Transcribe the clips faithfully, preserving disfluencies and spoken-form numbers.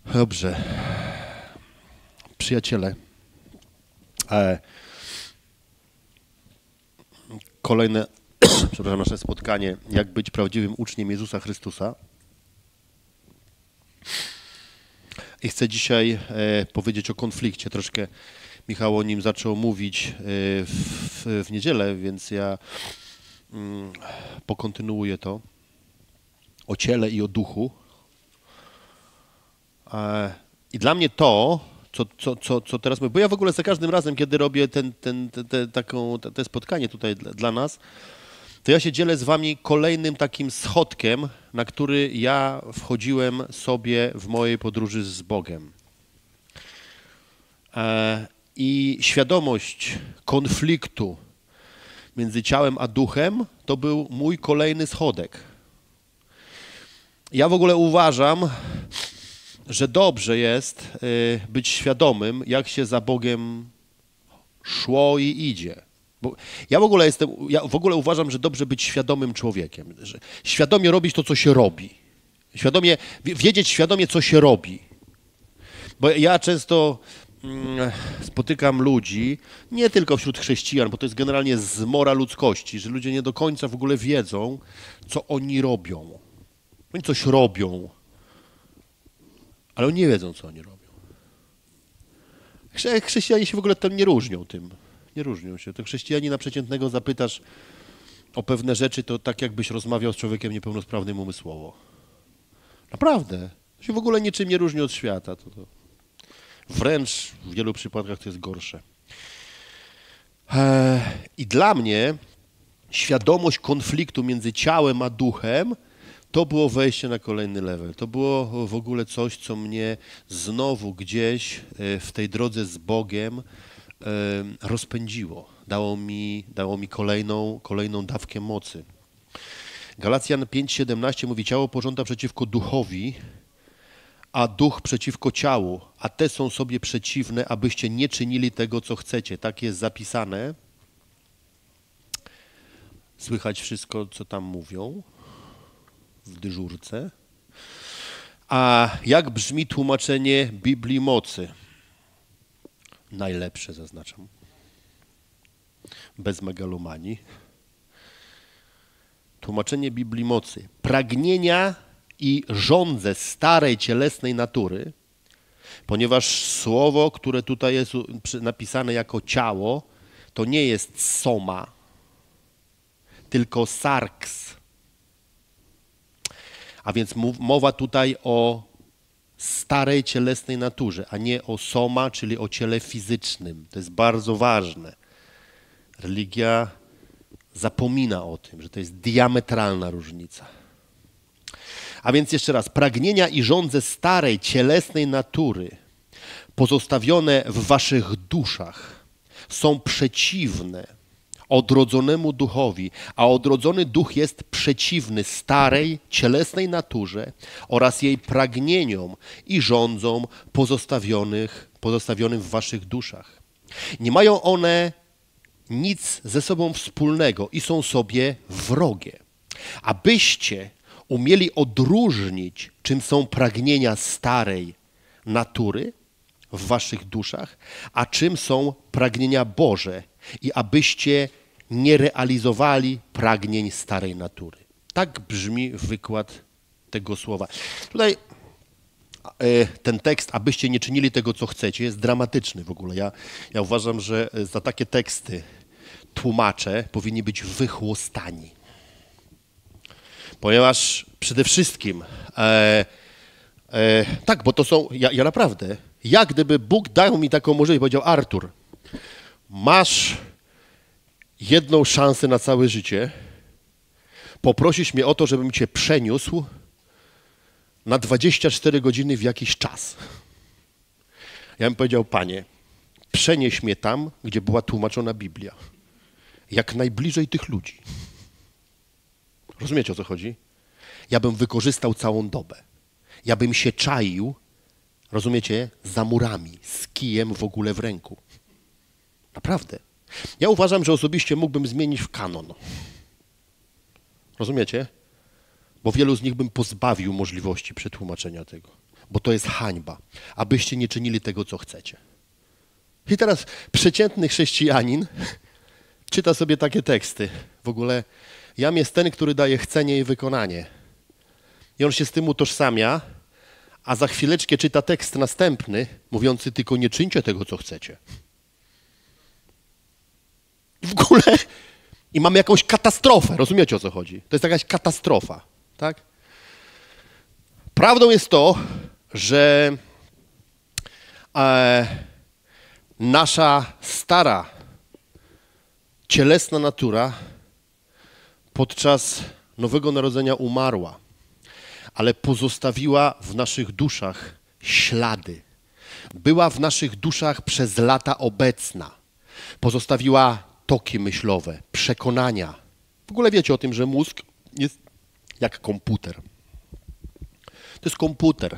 Dobrze. Przyjaciele, e, kolejne, przepraszam, nasze spotkanie, jak być prawdziwym uczniem Jezusa Chrystusa. I chcę dzisiaj e, powiedzieć o konflikcie. Troszkę Michał o nim zaczął mówić e, w, w niedzielę, więc ja mm, pokontynuuję to. O ciele i o duchu. E, I dla mnie to, co, co, co, co teraz mówię, bo ja w ogóle za każdym razem, kiedy robię ten, ten, te, te, taką, te, te spotkanie tutaj dla, dla nas, to ja się dzielę z wami kolejnym takim schodkiem, na który ja wchodziłem sobie w mojej podróży z Bogiem. E, I świadomość konfliktu między ciałem a duchem to był mój kolejny schodek. Ja w ogóle uważam, że dobrze jest y, być świadomym, jak się za Bogiem szło i idzie. Bo ja w ogóle jestem, ja w ogóle uważam, że dobrze być świadomym człowiekiem, że świadomie robić to, co się robi. Świadomie, wiedzieć świadomie, co się robi. Bo ja często mm, spotykam ludzi, nie tylko wśród chrześcijan, bo to jest generalnie zmora ludzkości, że ludzie nie do końca w ogóle wiedzą, co oni robią. Oni coś robią, ale oni nie wiedzą, co oni robią. Chrześcijanie się w ogóle tam nie różnią tym. Nie różnią się. To chrześcijanina przeciętnego zapytasz o pewne rzeczy, to tak jakbyś rozmawiał z człowiekiem niepełnosprawnym umysłowo. Naprawdę. To się w ogóle niczym nie różni od świata. To, to. Wręcz w wielu przypadkach to jest gorsze. Eee, I dla mnie świadomość konfliktu między ciałem a duchem to było wejście na kolejny level. To było w ogóle coś, co mnie znowu gdzieś w tej drodze z Bogiem rozpędziło. Dało mi, dało mi kolejną, kolejną dawkę mocy. Galacjan pięć siedemnaście mówi, ciało pożąda przeciwko duchowi, a duch przeciwko ciału, a te są sobie przeciwne, abyście nie czynili tego, co chcecie. Tak jest zapisane. Słychać wszystko, co tam mówią w dyżurce. A jak brzmi tłumaczenie Biblii Mocy? Najlepsze zaznaczam. Bez megalomanii. Tłumaczenie Biblii Mocy. Pragnienia i żądze starej cielesnej natury, ponieważ słowo, które tutaj jest napisane jako ciało, to nie jest soma, tylko sarks. A więc mowa tutaj o starej cielesnej naturze, a nie o soma, czyli o ciele fizycznym. To jest bardzo ważne. Religia zapomina o tym, że to jest diametralna różnica. A więc jeszcze raz, pragnienia i żądze starej cielesnej natury pozostawione w waszych duszach są przeciwne odrodzonemu duchowi, a odrodzony duch jest przeciwny starej, cielesnej naturze oraz jej pragnieniom i rządzom pozostawionych, pozostawionym w waszych duszach. Nie mają one nic ze sobą wspólnego i są sobie wrogie. Abyście umieli odróżnić, czym są pragnienia starej natury w waszych duszach, a czym są pragnienia Boże i abyście nie realizowali pragnień starej natury. Tak brzmi wykład tego słowa. Tutaj e, ten tekst, abyście nie czynili tego, co chcecie, jest dramatyczny w ogóle. Ja, ja uważam, że za takie teksty tłumacze powinni być wychłostani. Ponieważ przede wszystkim, e, e, tak, bo to są, ja, ja naprawdę, jak gdyby Bóg dał mi taką możliwość, powiedział, Artur, masz jedną szansę na całe życie, poprosisz mnie o to, żebym cię przeniósł na dwadzieścia cztery godziny w jakiś czas. Ja bym powiedział, Panie, przenieś mnie tam, gdzie była tłumaczona Biblia. Jak najbliżej tych ludzi. Rozumiecie, o co chodzi? Ja bym wykorzystał całą dobę. Ja bym się czaił, rozumiecie, za murami, z kijem w ogóle w ręku. Naprawdę. Ja uważam, że osobiście mógłbym zmienić w kanon. Rozumiecie? Bo wielu z nich bym pozbawił możliwości przetłumaczenia tego. bo to jest hańba, abyście nie czynili tego, co chcecie. I teraz przeciętny chrześcijanin czyta sobie takie teksty. W ogóle jam jest ten, który daje chcenie i wykonanie. I on się z tym utożsamia, a za chwileczkę czyta tekst następny, mówiący tylko nie czyńcie tego, co chcecie. W ogóle i mamy jakąś katastrofę. Rozumiecie, o co chodzi? To jest jakaś katastrofa, tak? Prawdą jest to, że e, nasza stara, cielesna natura podczas Nowego Narodzenia umarła, ale pozostawiła w naszych duszach ślady. Była w naszych duszach przez lata obecna. Pozostawiła toki myślowe, przekonania. W ogóle wiecie o tym, że mózg jest jak komputer. To jest komputer.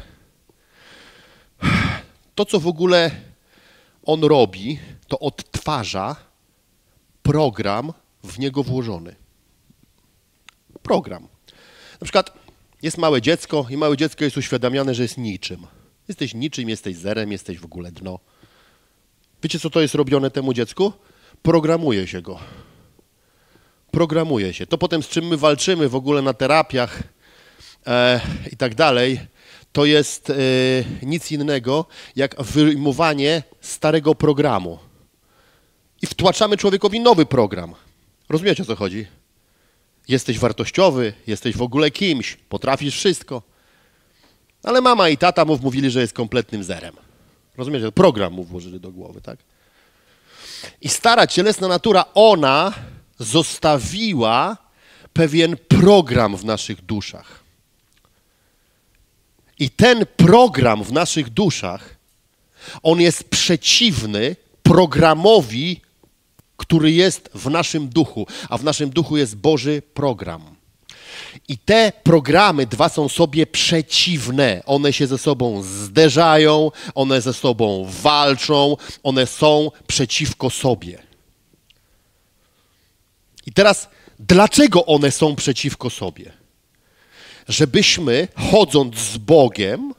To, co w ogóle on robi, to odtwarza program w niego włożony. Program. Na przykład jest małe dziecko i małe dziecko jest uświadamiane, że jest niczym. Jesteś niczym, jesteś zerem, jesteś w ogóle dno. Wiecie, co to jest robione temu dziecku? Programuje się go. Programuje się. To potem, z czym my walczymy w ogóle na terapiach e, i tak dalej, to jest e, nic innego jak wyjmowanie starego programu. I wtłaczamy człowiekowi nowy program. Rozumiecie, o co chodzi? Jesteś wartościowy, jesteś w ogóle kimś, potrafisz wszystko. Ale mama i tata mu mówili, że jest kompletnym zerem. Rozumiecie? Program mu włożyli do głowy, tak? I stara cielesna natura, ona zostawiła pewien program w naszych duszach. I ten program w naszych duszach, on jest przeciwny programowi, który jest w naszym duchu, a w naszym duchu jest Boży program. I te programy dwa są sobie przeciwne. One się ze sobą zderzają, one ze sobą walczą, one są przeciwko sobie. I teraz, dlaczego one są przeciwko sobie? Żebyśmy, chodząc z Bogiem,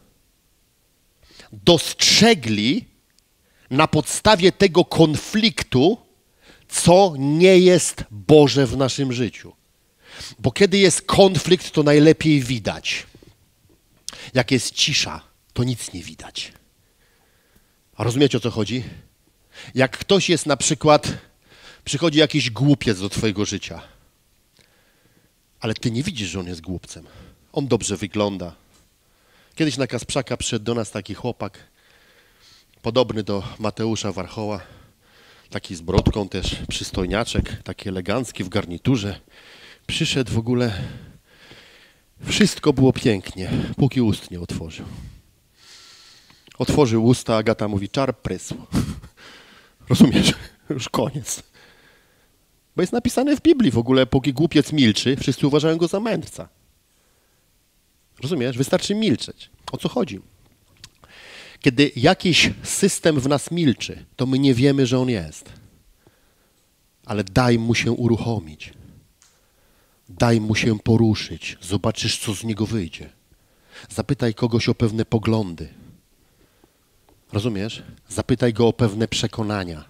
dostrzegli na podstawie tego konfliktu, co nie jest Boże w naszym życiu. Bo kiedy jest konflikt, to najlepiej widać. Jak jest cisza, to nic nie widać. A rozumiecie, o co chodzi? Jak ktoś jest na przykład, przychodzi jakiś głupiec do twojego życia, ale ty nie widzisz, że on jest głupcem. On dobrze wygląda. Kiedyś na Kasprzaka przyszedł do nas taki chłopak, podobny do Mateusza Warchoła, taki z brodką też, przystojniaczek, taki elegancki w garniturze. Przyszedł w ogóle, wszystko było pięknie, póki ust nie otworzył. Otworzył usta, Agata mówi, czar prysł. Rozumiesz? Już koniec. Bo jest napisane w Biblii w ogóle, póki głupiec milczy, wszyscy uważają go za mędrca. Rozumiesz? Wystarczy milczeć. O co chodzi? Kiedy jakiś system w nas milczy, to my nie wiemy, że on jest. Ale daj mu się uruchomić. Daj mu się poruszyć. Zobaczysz, co z niego wyjdzie. Zapytaj kogoś o pewne poglądy. Rozumiesz? Zapytaj go o pewne przekonania.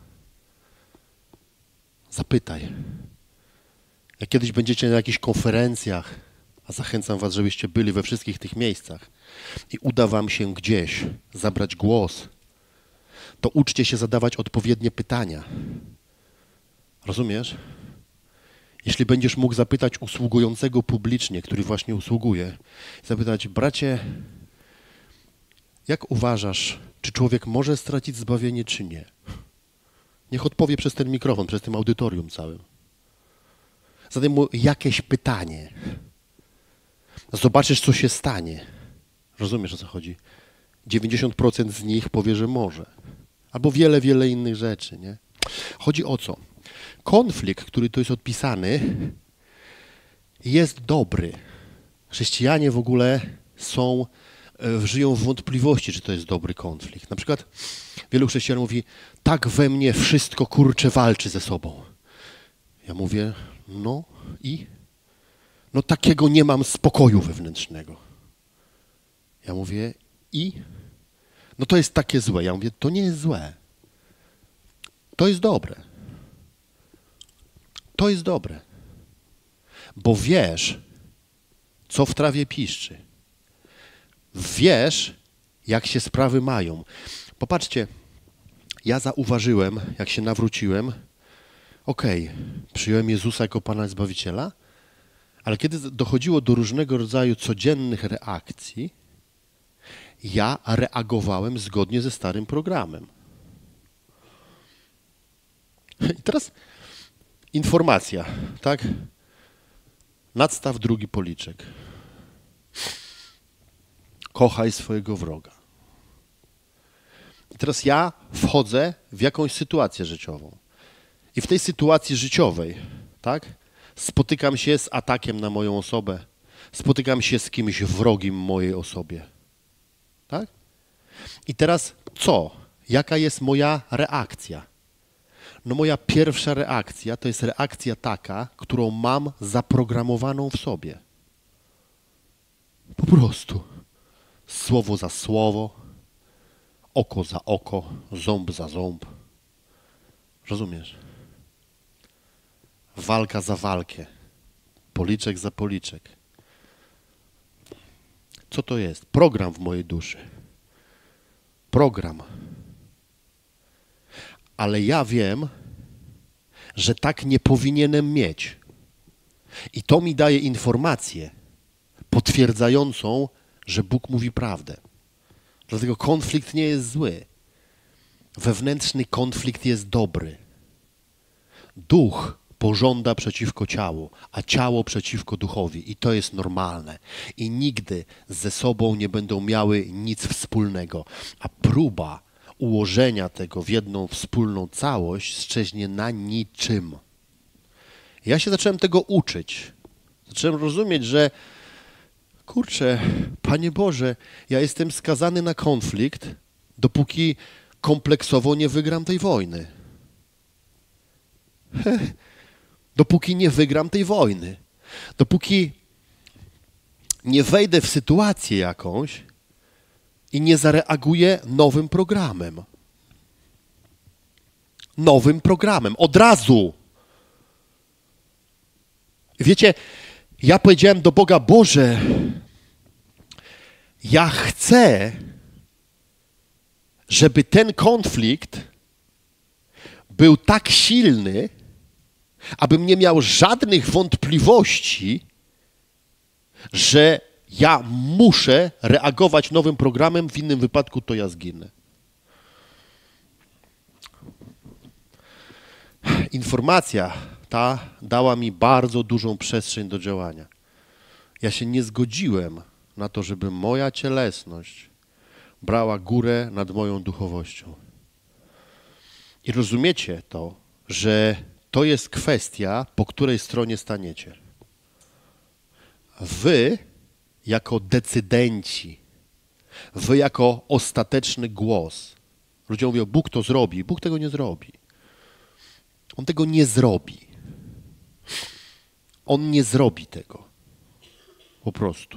Zapytaj. Jak kiedyś będziecie na jakichś konferencjach, a zachęcam was, żebyście byli we wszystkich tych miejscach i uda wam się gdzieś zabrać głos, to uczcie się zadawać odpowiednie pytania. Rozumiesz? Jeśli będziesz mógł zapytać usługującego publicznie, który właśnie usługuje, zapytać, bracie, jak uważasz, czy człowiek może stracić zbawienie, czy nie? Niech odpowie przez ten mikrofon, przez tym audytorium całym. Zadaj mu jakieś pytanie. Zobaczysz, co się stanie. Rozumiesz, o co chodzi? dziewięćdziesiąt procent z nich powie, że może. Albo wiele, wiele innych rzeczy, nie? Chodzi o co? Konflikt, który tu jest odpisany, jest dobry. Chrześcijanie w ogóle są, żyją w wątpliwości, czy to jest dobry konflikt. Na przykład wielu chrześcijan mówi, tak we mnie wszystko kurcze walczy ze sobą. Ja mówię, no i? No takiego nie mam spokoju wewnętrznego. Ja mówię, I? No to jest takie złe. Ja mówię, to nie jest złe. To jest dobre. To jest dobre. Bo wiesz, co w trawie piszczy. Wiesz, jak się sprawy mają. Popatrzcie, ja zauważyłem, jak się nawróciłem, okej, okay, przyjąłem Jezusa jako Pana Zbawiciela, ale kiedy dochodziło do różnego rodzaju codziennych reakcji, ja reagowałem zgodnie ze starym programem. I teraz informacja, tak? Nadstaw drugi policzek. Kochaj swojego wroga. I teraz ja wchodzę w jakąś sytuację życiową. I w tej sytuacji życiowej, tak? Spotykam się z atakiem na moją osobę. Spotykam się z kimś wrogim mojej osobie. Tak? I teraz co? Jaka jest moja reakcja? No moja pierwsza reakcja to jest reakcja taka, którą mam zaprogramowaną w sobie. Po prostu. Słowo za słowo, oko za oko, ząb za ząb. Rozumiesz? Walka za walkę, policzek za policzek. Co to jest? Program w mojej duszy. Program. Ale ja wiem, że tak nie powinienem mieć. I to mi daje informację potwierdzającą, że Bóg mówi prawdę. Dlatego konflikt nie jest zły. Wewnętrzny konflikt jest dobry. Duch pożąda przeciwko ciału, a ciało przeciwko duchowi. I to jest normalne. I nigdy ze sobą nie będą miały nic wspólnego. A próba ułożenia tego w jedną wspólną całość strzęśnie na niczym. Ja się zacząłem tego uczyć. Zacząłem rozumieć, że kurczę, Panie Boże, ja jestem skazany na konflikt, dopóki kompleksowo nie wygram tej wojny. Dopóki nie wygram tej wojny. Dopóki nie wejdę w sytuację jakąś i nie zareaguję nowym programem. Nowym programem. Od razu. Wiecie, ja powiedziałem do Boga, Boże, ja chcę, żeby ten konflikt był tak silny, abym nie miał żadnych wątpliwości, że ja muszę reagować nowym programem, w innym wypadku to ja zginę. Informacja ta dała mi bardzo dużą przestrzeń do działania. Ja się nie zgodziłem na to, żeby moja cielesność brała górę nad moją duchowością. I rozumiecie to, że to jest kwestia, po której stronie staniecie. Wy jako decydenci, wy jako ostateczny głos. Ludzie mówią, Bóg to zrobi. Bóg tego nie zrobi. On tego nie zrobi. On nie zrobi tego. Po prostu.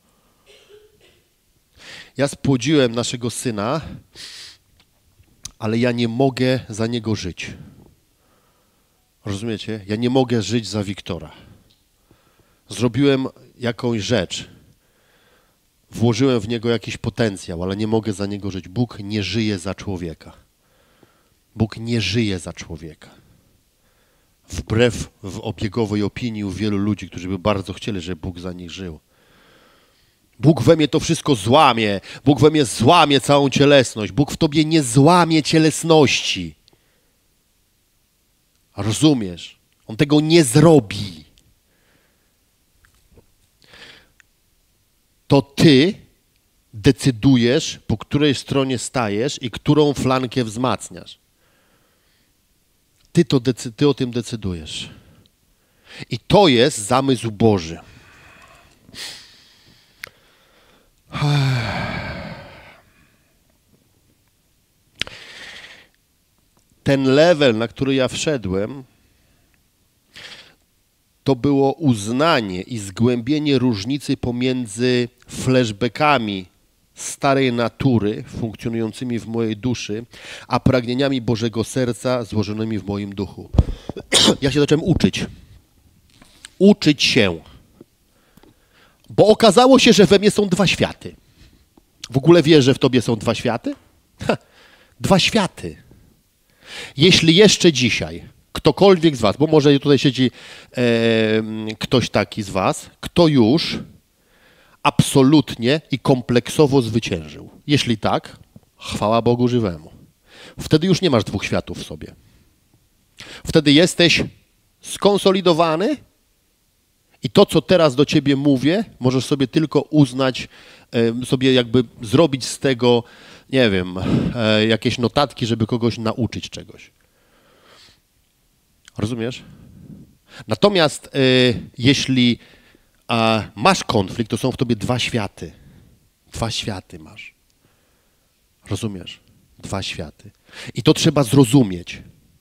Ja spłodziłem naszego syna, ale ja nie mogę za niego żyć. Rozumiecie? Ja nie mogę żyć za Wiktora. Zrobiłem jakąś rzecz. Włożyłem w niego jakiś potencjał, ale nie mogę za niego żyć. Bóg nie żyje za człowieka. Bóg nie żyje za człowieka. Wbrew w obiegowej opinii u wielu ludzi, którzy by bardzo chcieli, żeby Bóg za nich żył. Bóg we mnie to wszystko złamie. Bóg we mnie złamie całą cielesność. Bóg w tobie nie złamie cielesności. Rozumiesz? On tego nie zrobi. To ty decydujesz, po której stronie stajesz i którą flankę wzmacniasz. Ty, to decy- ty o tym decydujesz. I to jest zamysł Boży. Ten level, na który ja wszedłem, to było uznanie i zgłębienie różnicy pomiędzy flashbackami starej natury funkcjonującymi w mojej duszy, a pragnieniami Bożego serca złożonymi w moim duchu. Ja się zacząłem uczyć. Uczyć się. Bo okazało się, że we mnie są dwa światy. W ogóle wiesz, że w tobie są dwa światy? Ha, dwa światy. Jeśli jeszcze dzisiaj ktokolwiek z was, bo może tutaj siedzi e, ktoś taki z was, kto już absolutnie i kompleksowo zwyciężył. Jeśli tak, chwała Bogu żywemu. Wtedy już nie masz dwóch światów w sobie. Wtedy jesteś skonsolidowany i to, co teraz do ciebie mówię, możesz sobie tylko uznać, sobie jakby zrobić z tego, nie wiem, jakieś notatki, żeby kogoś nauczyć czegoś. Rozumiesz? Natomiast jeśli masz konflikt, to są w tobie dwa światy. Dwa światy masz. Rozumiesz? Dwa światy. I to trzeba zrozumieć.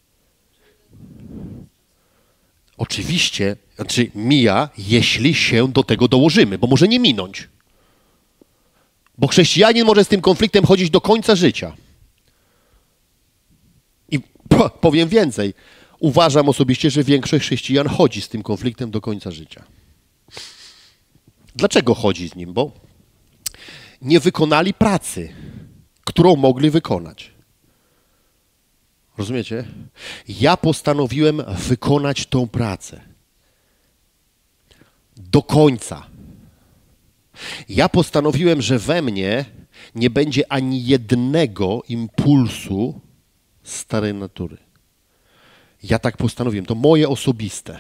Oczywiście, znaczy mija, jeśli się do tego dołożymy, bo może nie minąć. Bo chrześcijanin może z tym konfliktem chodzić do końca życia. I po, powiem więcej. Uważam osobiście, że większość chrześcijan chodzi z tym konfliktem do końca życia. Dlaczego chodzi z nim? Bo nie wykonali pracy, którą mogli wykonać. Rozumiecie? Ja postanowiłem wykonać tą pracę. Do końca. Ja postanowiłem, że we mnie nie będzie ani jednego impulsu starej natury. Ja tak postanowiłem. To moje osobiste.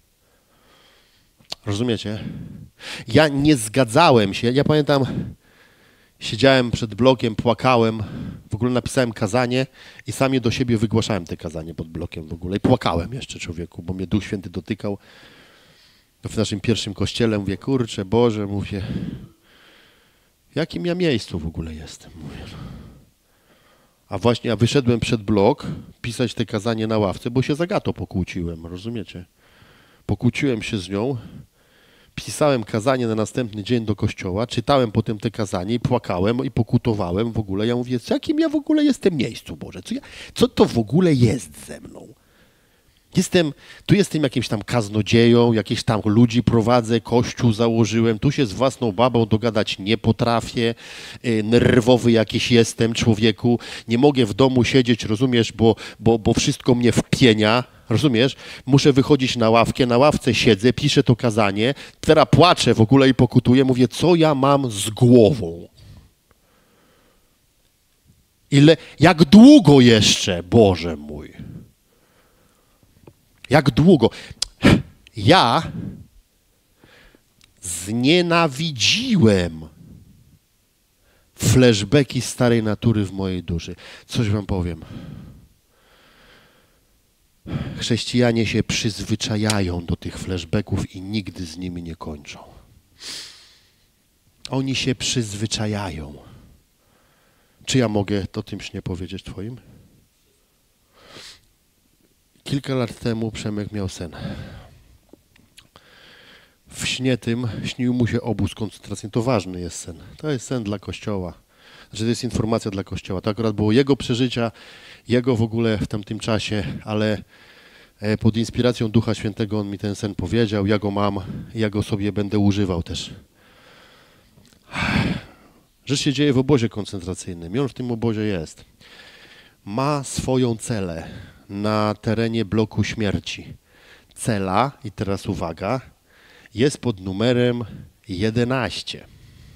Rozumiecie? Ja nie zgadzałem się. Ja pamiętam, siedziałem przed blokiem, płakałem. W ogóle napisałem kazanie i sam je do siebie wygłaszałem te kazanie pod blokiem w ogóle. I płakałem jeszcze, człowieku, bo mnie Duch Święty dotykał. W naszym pierwszym kościele mówię, kurczę, Boże, mówię, w jakim ja miejscu w ogóle jestem? Mówię. A właśnie, ja wyszedłem przed blok pisać te kazanie na ławce, bo się z Agatą pokłóciłem, rozumiecie? Pokłóciłem się z nią, pisałem kazanie na następny dzień do kościoła, czytałem potem te kazanie i płakałem i pokutowałem w ogóle. Ja mówię, w jakim ja w ogóle jestem miejscu, Boże? Co, ja, co to w ogóle jest ze mną? Jestem, tu jestem jakimś tam kaznodzieją, jakieś tam ludzi prowadzę, kościół założyłem, tu się z własną babą dogadać nie potrafię, nerwowy jakiś jestem, człowieku, nie mogę w domu siedzieć, rozumiesz, bo, bo, bo wszystko mnie wpienia, rozumiesz, muszę wychodzić na ławkę, na ławce siedzę, piszę to kazanie, teraz płaczę w ogóle i pokutuję, mówię, co ja mam z głową? Ile, jak długo jeszcze, Boże mój? Jak długo? Ja znienawidziłem flashbacki starej natury w mojej duszy. Coś wam powiem. Chrześcijanie się przyzwyczajają do tych flashbacków i nigdy z nimi nie kończą. Oni się przyzwyczajają. Czy ja mogę o tym śnie powiedzieć twoim? Kilka lat temu Przemek miał sen. W śnie tym śnił mu się obóz koncentracyjny. To ważny jest sen. To jest sen dla Kościoła. Znaczy to jest informacja dla Kościoła. To akurat było jego przeżycia, jego w ogóle w tamtym czasie, ale pod inspiracją Ducha Świętego on mi ten sen powiedział. Ja go mam, ja go sobie będę używał też. Rzecz się dzieje w obozie koncentracyjnym i on w tym obozie jest. Ma swoją celę na terenie bloku śmierci. Cela, i teraz uwaga, jest pod numerem jedenaście.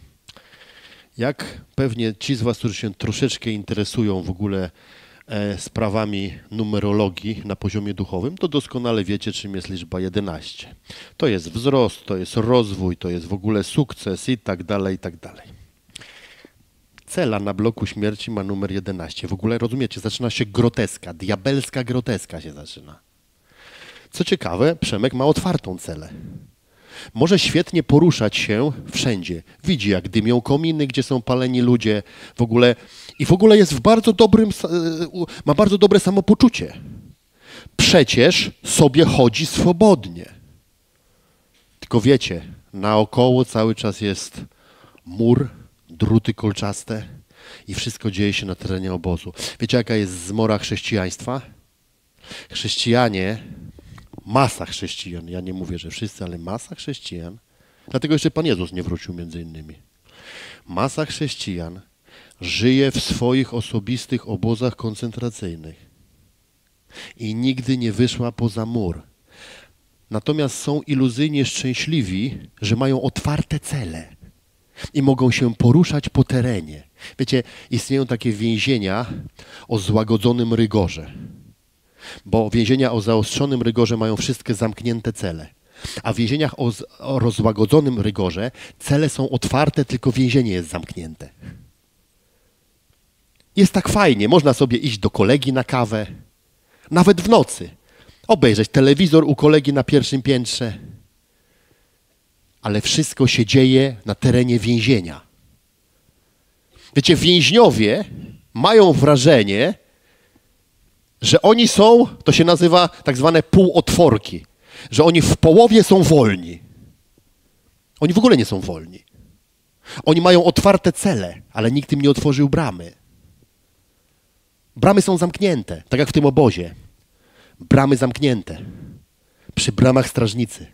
Jak pewnie ci z was, którzy się troszeczkę interesują w ogóle e, sprawami numerologii na poziomie duchowym, to doskonale wiecie, czym jest liczba jedenaście. To jest wzrost, to jest rozwój, to jest w ogóle sukces i tak dalej, i tak dalej. Cela na bloku śmierci ma numer jedenaście. W ogóle, rozumiecie, zaczyna się groteska, diabelska groteska się zaczyna. Co ciekawe, Przemek ma otwartą celę. Może świetnie poruszać się wszędzie. Widzi, jak dymią kominy, gdzie są paleni ludzie. W ogóle, i w ogóle jest w bardzo dobrym, ma bardzo dobre samopoczucie. Przecież sobie chodzi swobodnie. Tylko wiecie, naokoło cały czas jest mur, druty kolczaste i wszystko dzieje się na terenie obozu. Wiecie, jaka jest zmora chrześcijaństwa? Chrześcijanie, masa chrześcijan, ja nie mówię, że wszyscy, ale masa chrześcijan, dlatego jeszcze Pan Jezus nie wrócił między innymi. Masa chrześcijan żyje w swoich osobistych obozach koncentracyjnych i nigdy nie wyszła poza mur. Natomiast są iluzyjnie szczęśliwi, że mają otwarte cele i mogą się poruszać po terenie. Wiecie, istnieją takie więzienia o złagodzonym rygorze, bo więzienia o zaostrzonym rygorze mają wszystkie zamknięte cele, a w więzieniach o, o rozłagodzonym rygorze cele są otwarte, tylko więzienie jest zamknięte. Jest tak fajnie, można sobie iść do kolegi na kawę, nawet w nocy, obejrzeć telewizor u kolegi na pierwszym piętrze, ale wszystko się dzieje na terenie więzienia. Wiecie, więźniowie mają wrażenie, że oni są, to się nazywa tak zwane półotworki, że oni w połowie są wolni. Oni w ogóle nie są wolni. Oni mają otwarte cele, ale nikt im nie otworzył bramy. Bramy są zamknięte, tak jak w tym obozie. Bramy zamknięte. Przy bramach strażnicy.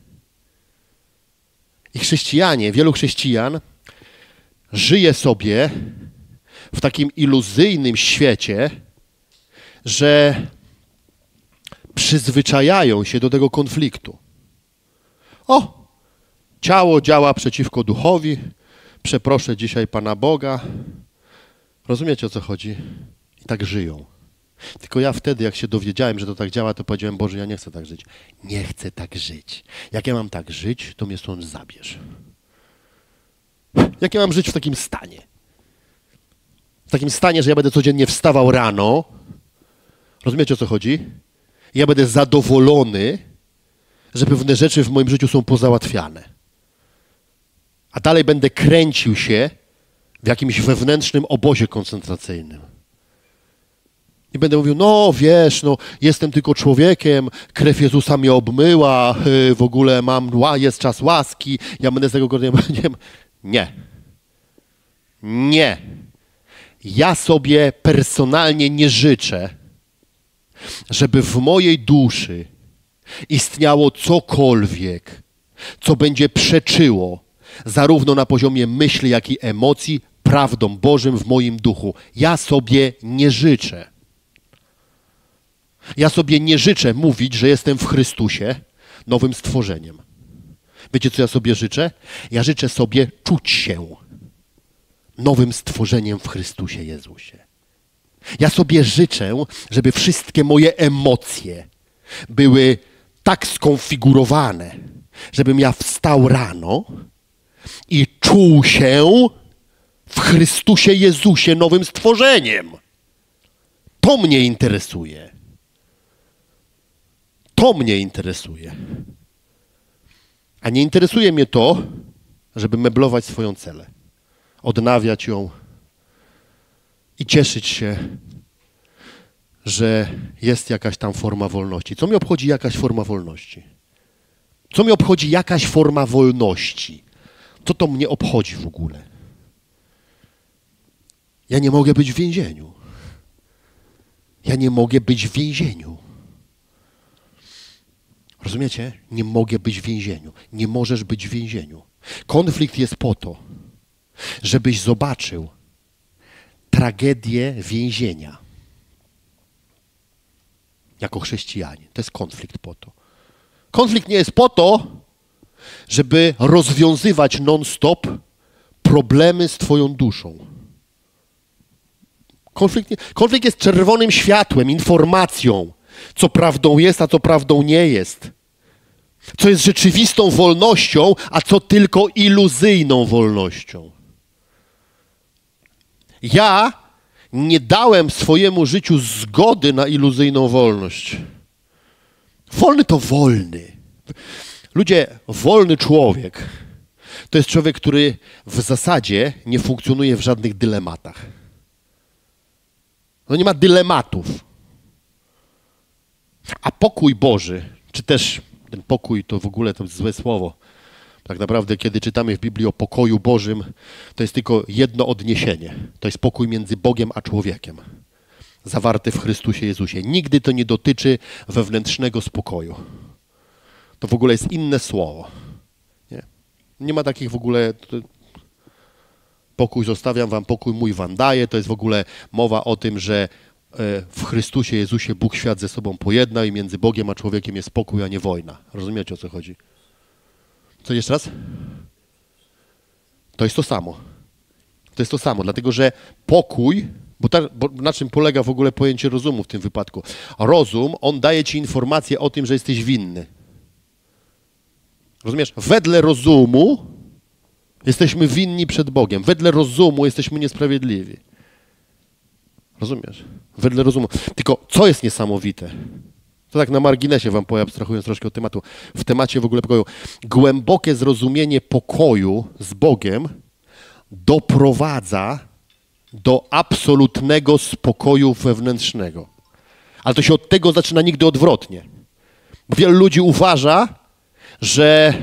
I chrześcijanie, wielu chrześcijan żyje sobie w takim iluzyjnym świecie, że przyzwyczajają się do tego konfliktu. O, ciało działa przeciwko duchowi, przeproszę dzisiaj Pana Boga. Rozumiecie, o co chodzi? I tak żyją. Tylko ja wtedy, jak się dowiedziałem, że to tak działa, to powiedziałem, Boże, ja nie chcę tak żyć. Nie chcę tak żyć. Jak ja mam tak żyć, to mnie stąd zabierz. Jak ja mam żyć w takim stanie? W takim stanie, że ja będę codziennie wstawał rano. Rozumiecie, o co chodzi? I ja będę zadowolony, że pewne rzeczy w moim życiu są pozałatwiane. A dalej będę kręcił się w jakimś wewnętrznym obozie koncentracyjnym. I będę mówił, no wiesz, no jestem tylko człowiekiem, krew Jezusa mnie obmyła, yy, w ogóle mam, jest czas łaski, ja będę z tego gornie... Nie. Nie. Ja sobie personalnie nie życzę, żeby w mojej duszy istniało cokolwiek, co będzie przeczyło zarówno na poziomie myśli, jak i emocji prawdom Bożym w moim duchu. Ja sobie nie życzę. Ja sobie nie życzę mówić, że jestem w Chrystusie nowym stworzeniem. Wiecie, co ja sobie życzę? Ja życzę sobie czuć się nowym stworzeniem w Chrystusie Jezusie. Ja sobie życzę, żeby wszystkie moje emocje były tak skonfigurowane, żebym ja wstał rano i czuł się w Chrystusie Jezusie nowym stworzeniem. To mnie interesuje. To mnie interesuje. A nie interesuje mnie to, żeby meblować swoją celę, odnawiać ją i cieszyć się, że jest jakaś tam forma wolności. Co mi obchodzi jakaś forma wolności? Co mi obchodzi jakaś forma wolności? Co to mnie obchodzi w ogóle? Ja nie mogę być w więzieniu. Ja nie mogę być w więzieniu. Rozumiecie? Nie mogę być w więzieniu. Nie możesz być w więzieniu. Konflikt jest po to, żebyś zobaczył tragedię więzienia jako chrześcijanin. To jest konflikt po to. Konflikt nie jest po to, żeby rozwiązywać non-stop problemy z twoją duszą. Konflikt, nie, konflikt jest czerwonym światłem, informacją, co prawdą jest, a co prawdą nie jest. Co jest rzeczywistą wolnością, a co tylko iluzyjną wolnością. Ja nie dałem swojemu życiu zgody na iluzyjną wolność. Wolny to wolny. Ludzie, wolny człowiek to jest człowiek, który w zasadzie nie funkcjonuje w żadnych dylematach. No nie ma dylematów. A pokój Boży, czy też ten pokój to w ogóle to złe słowo, Tak naprawdę, kiedy czytamy w Biblii o pokoju Bożym, to jest tylko jedno odniesienie. To jest pokój między Bogiem a człowiekiem, zawarty w Chrystusie Jezusie. Nigdy to nie dotyczy wewnętrznego spokoju. To w ogóle jest inne słowo. Nie, nie ma takich w ogóle... Pokój zostawiam wam, pokój mój wam daję. To jest w ogóle mowa o tym, że w Chrystusie Jezusie Bóg świat ze sobą pojednał i między Bogiem a człowiekiem jest pokój, a nie wojna. Rozumiecie, o co chodzi? Co jeszcze raz? To jest to samo. To jest to samo, dlatego że pokój, bo, ta, bo na czym polega w ogóle pojęcie rozumu w tym wypadku? Rozum, on daje ci informację o tym, że jesteś winny. Rozumiesz? Wedle rozumu jesteśmy winni przed Bogiem. Wedle rozumu jesteśmy niesprawiedliwi. Rozumiesz? Wedle rozumu. Tylko co jest niesamowite? To tak na marginesie wam powiem, abstrahując troszkę od tematu. W temacie w ogóle pokoju. Głębokie zrozumienie pokoju z Bogiem doprowadza do absolutnego spokoju wewnętrznego. Ale to się od tego zaczyna nigdy odwrotnie. Bo wielu ludzi uważa, że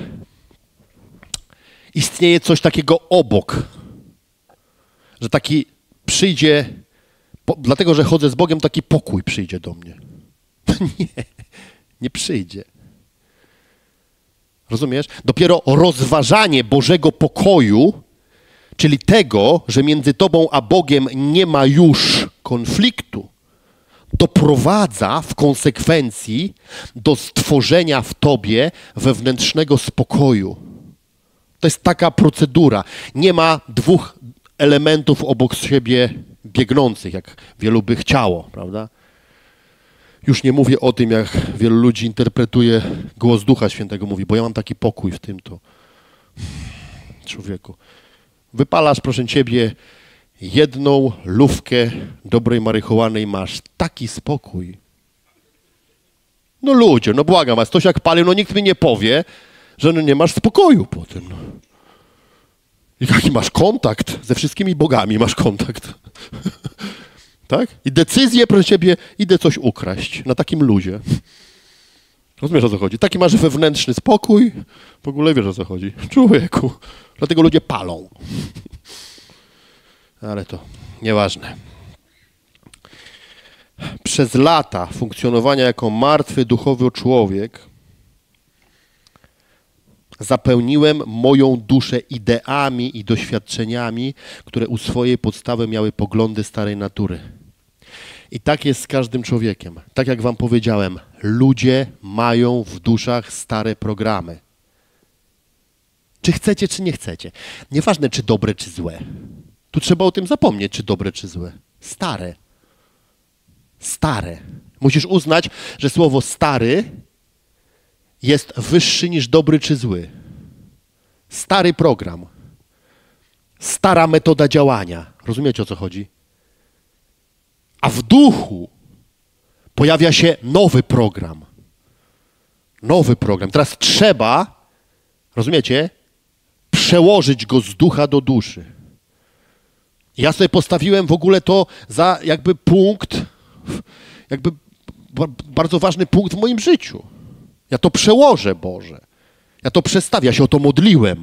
istnieje coś takiego obok. Że taki przyjdzie, po, dlatego że chodzę z Bogiem, taki pokój przyjdzie do mnie. Nie, nie przyjdzie. Rozumiesz? Dopiero rozważanie Bożego pokoju, czyli tego, że między tobą a Bogiem nie ma już konfliktu, doprowadza w konsekwencji do stworzenia w tobie wewnętrznego spokoju. To jest taka procedura. Nie ma dwóch elementów obok siebie biegnących, jak wielu by chciało, prawda? Już nie mówię o tym, jak wielu ludzi interpretuje głos Ducha Świętego, mówi, bo ja mam taki pokój w tym, to człowieku. Wypalasz, proszę ciebie, jedną lufkę dobrej marihuany i masz taki spokój. No ludzie, no błagam was, ktoś jak pali, no nikt mi nie powie, że no nie masz spokoju po tym. No. I jaki masz kontakt? Ze wszystkimi bogami masz kontakt. Tak? I decyzję, proszę ciebie, idę coś ukraść na takim luzie. Rozumiesz, o co chodzi? Taki masz wewnętrzny spokój, w ogóle wiesz, o co chodzi. Człowieku. Dlatego ludzie palą. Ale to nieważne. Przez lata funkcjonowania jako martwy duchowy człowiek zapełniłem moją duszę ideami i doświadczeniami, które u swojej podstawy miały poglądy starej natury. I tak jest z każdym człowiekiem. Tak jak wam powiedziałem, ludzie mają w duszach stare programy. Czy chcecie, czy nie chcecie. Nieważne, czy dobre, czy złe. Tu trzeba o tym zapomnieć, czy dobre, czy złe. Stare. Stare. Musisz uznać, że słowo stary jest wyższy niż dobry czy zły. Stary program. Stara metoda działania. Rozumiecie, o co chodzi? A w duchu pojawia się nowy program. Nowy program. Teraz trzeba, rozumiecie, przełożyć go z ducha do duszy. Ja sobie postawiłem w ogóle to za jakby punkt, jakby bardzo ważny punkt w moim życiu. Ja to przełożę, Boże. Ja to przestawię, ja się o to modliłem.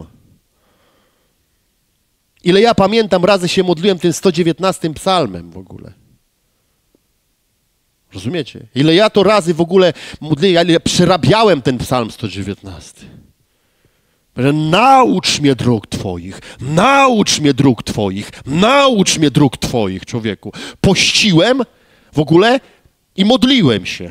Ile ja pamiętam, razy się modliłem tym sto dziewiętnastym psalmem w ogóle. Rozumiecie? Ile ja to razy w ogóle modliłem, ile przerabiałem ten psalm sto dziewiętnasty. Że naucz mnie dróg Twoich, naucz mnie dróg Twoich, naucz mnie dróg Twoich, człowieku. Pościłem w ogóle i modliłem się.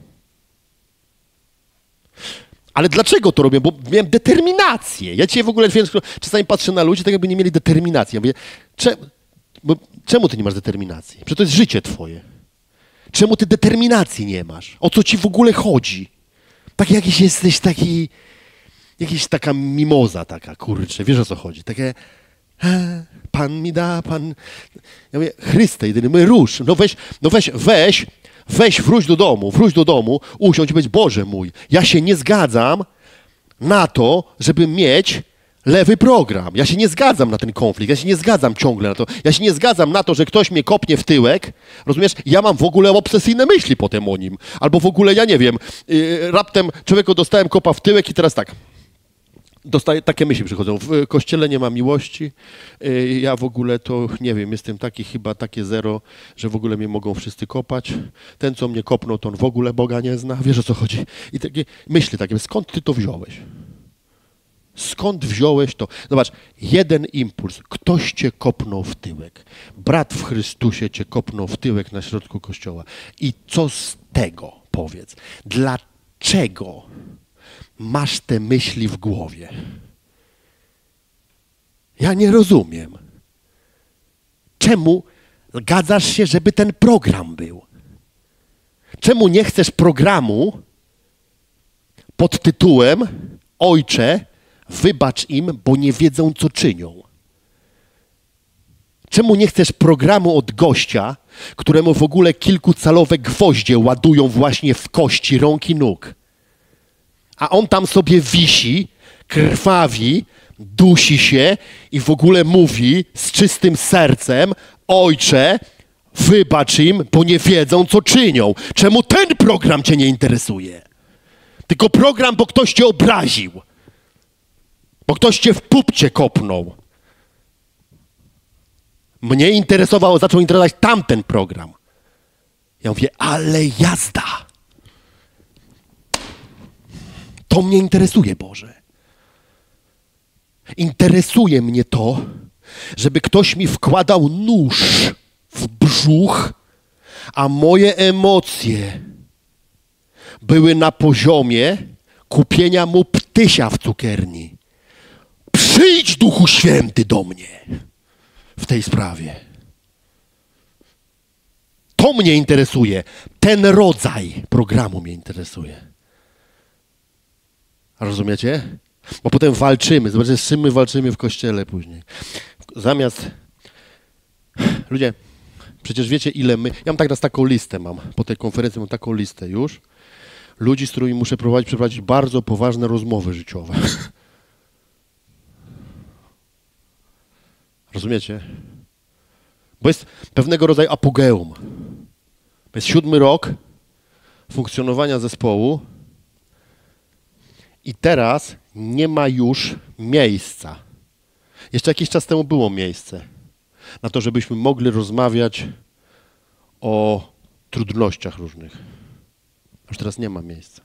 Ale dlaczego to robię? Bo miałem determinację. Ja dzisiaj w ogóle czasami patrzę na ludzi, tak jakby nie mieli determinacji. Ja mówię, czemu, bo, czemu ty nie masz determinacji? Przecież to jest życie twoje. Czemu ty determinacji nie masz? O co ci w ogóle chodzi? Tak jakiś jesteś taki, jakiś taka mimoza taka, kurczę, wiesz o co chodzi? Takie, Pan mi da, Pan... Ja mówię, Chryste, jedyny, my rusz, no weź, no weź, weź, weź, wróć do domu, wróć do domu, usiądź i powiedz, Boże mój, ja się nie zgadzam na to, żeby mieć lewy program. Ja się nie zgadzam na ten konflikt, ja się nie zgadzam ciągle na to. Ja się nie zgadzam na to, że ktoś mnie kopnie w tyłek, rozumiesz? Ja mam w ogóle obsesyjne myśli potem o nim. Albo w ogóle, ja nie wiem, yy, raptem człowieku dostałem kopa w tyłek i teraz tak. Dostaję, takie myśli przychodzą. W kościele nie ma miłości. Ja w ogóle to, nie wiem, jestem taki chyba takie zero, że w ogóle mnie mogą wszyscy kopać. Ten, co mnie kopnął, to on w ogóle Boga nie zna. Wiesz, o co chodzi? I takie myśli takie, skąd ty to wziąłeś? Skąd wziąłeś to? Zobacz, jeden impuls. Ktoś cię kopnął w tyłek. Brat w Chrystusie cię kopnął w tyłek na środku kościoła. I co z tego, powiedz? Dlaczego masz te myśli w głowie? Ja nie rozumiem. Czemu zgadzasz się, żeby ten program był? Czemu nie chcesz programu pod tytułem Ojcze, wybacz im, bo nie wiedzą, co czynią? Czemu nie chcesz programu od gościa, któremu w ogóle kilkucalowe gwoździe ładują właśnie w kości rąk i nóg? A on tam sobie wisi, krwawi, dusi się i w ogóle mówi z czystym sercem: Ojcze, wybacz im, bo nie wiedzą, co czynią. Czemu ten program cię nie interesuje? Tylko program, bo ktoś cię obraził. Bo ktoś cię w pupcie kopnął. Mnie interesowało, zaczął interesować tamten program. Ja mówię, ale jazda. To mnie interesuje, Boże. Interesuje mnie to, żeby ktoś mi wkładał nóż w brzuch, a moje emocje były na poziomie kupienia mu ptysia w cukierni. Przyjdź, Duchu Święty, do mnie w tej sprawie. To mnie interesuje. Ten rodzaj programu mnie interesuje. Rozumiecie? Bo potem walczymy. Zobaczcie, z czym my walczymy w kościele później. Zamiast... Ludzie, przecież wiecie, ile my... Ja mam tak raz taką listę mam. Po tej konferencji mam taką listę już. Ludzi, z którymi muszę prowadzić, przeprowadzić bardzo poważne rozmowy życiowe. Rozumiecie? Bo jest pewnego rodzaju apogeum. Jest siódmy rok funkcjonowania zespołu i teraz nie ma już miejsca. Jeszcze jakiś czas temu było miejsce na to, żebyśmy mogli rozmawiać o trudnościach różnych. Już teraz nie ma miejsca.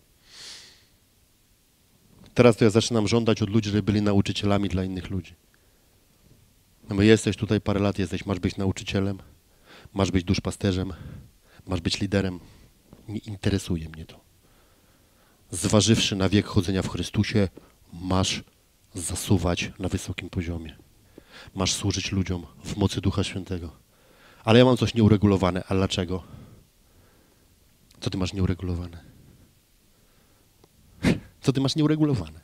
Teraz to ja zaczynam żądać od ludzi, żeby byli nauczycielami dla innych ludzi. No bo jesteś tutaj parę lat, jesteś, masz być nauczycielem, masz być duszpasterzem, masz być liderem. Nie interesuje mnie to. Zważywszy na wiek chodzenia w Chrystusie, masz zasuwać na wysokim poziomie. Masz służyć ludziom w mocy Ducha Świętego. Ale ja mam coś nieuregulowane. A dlaczego? Co ty masz nieuregulowane? Co ty masz nieuregulowane?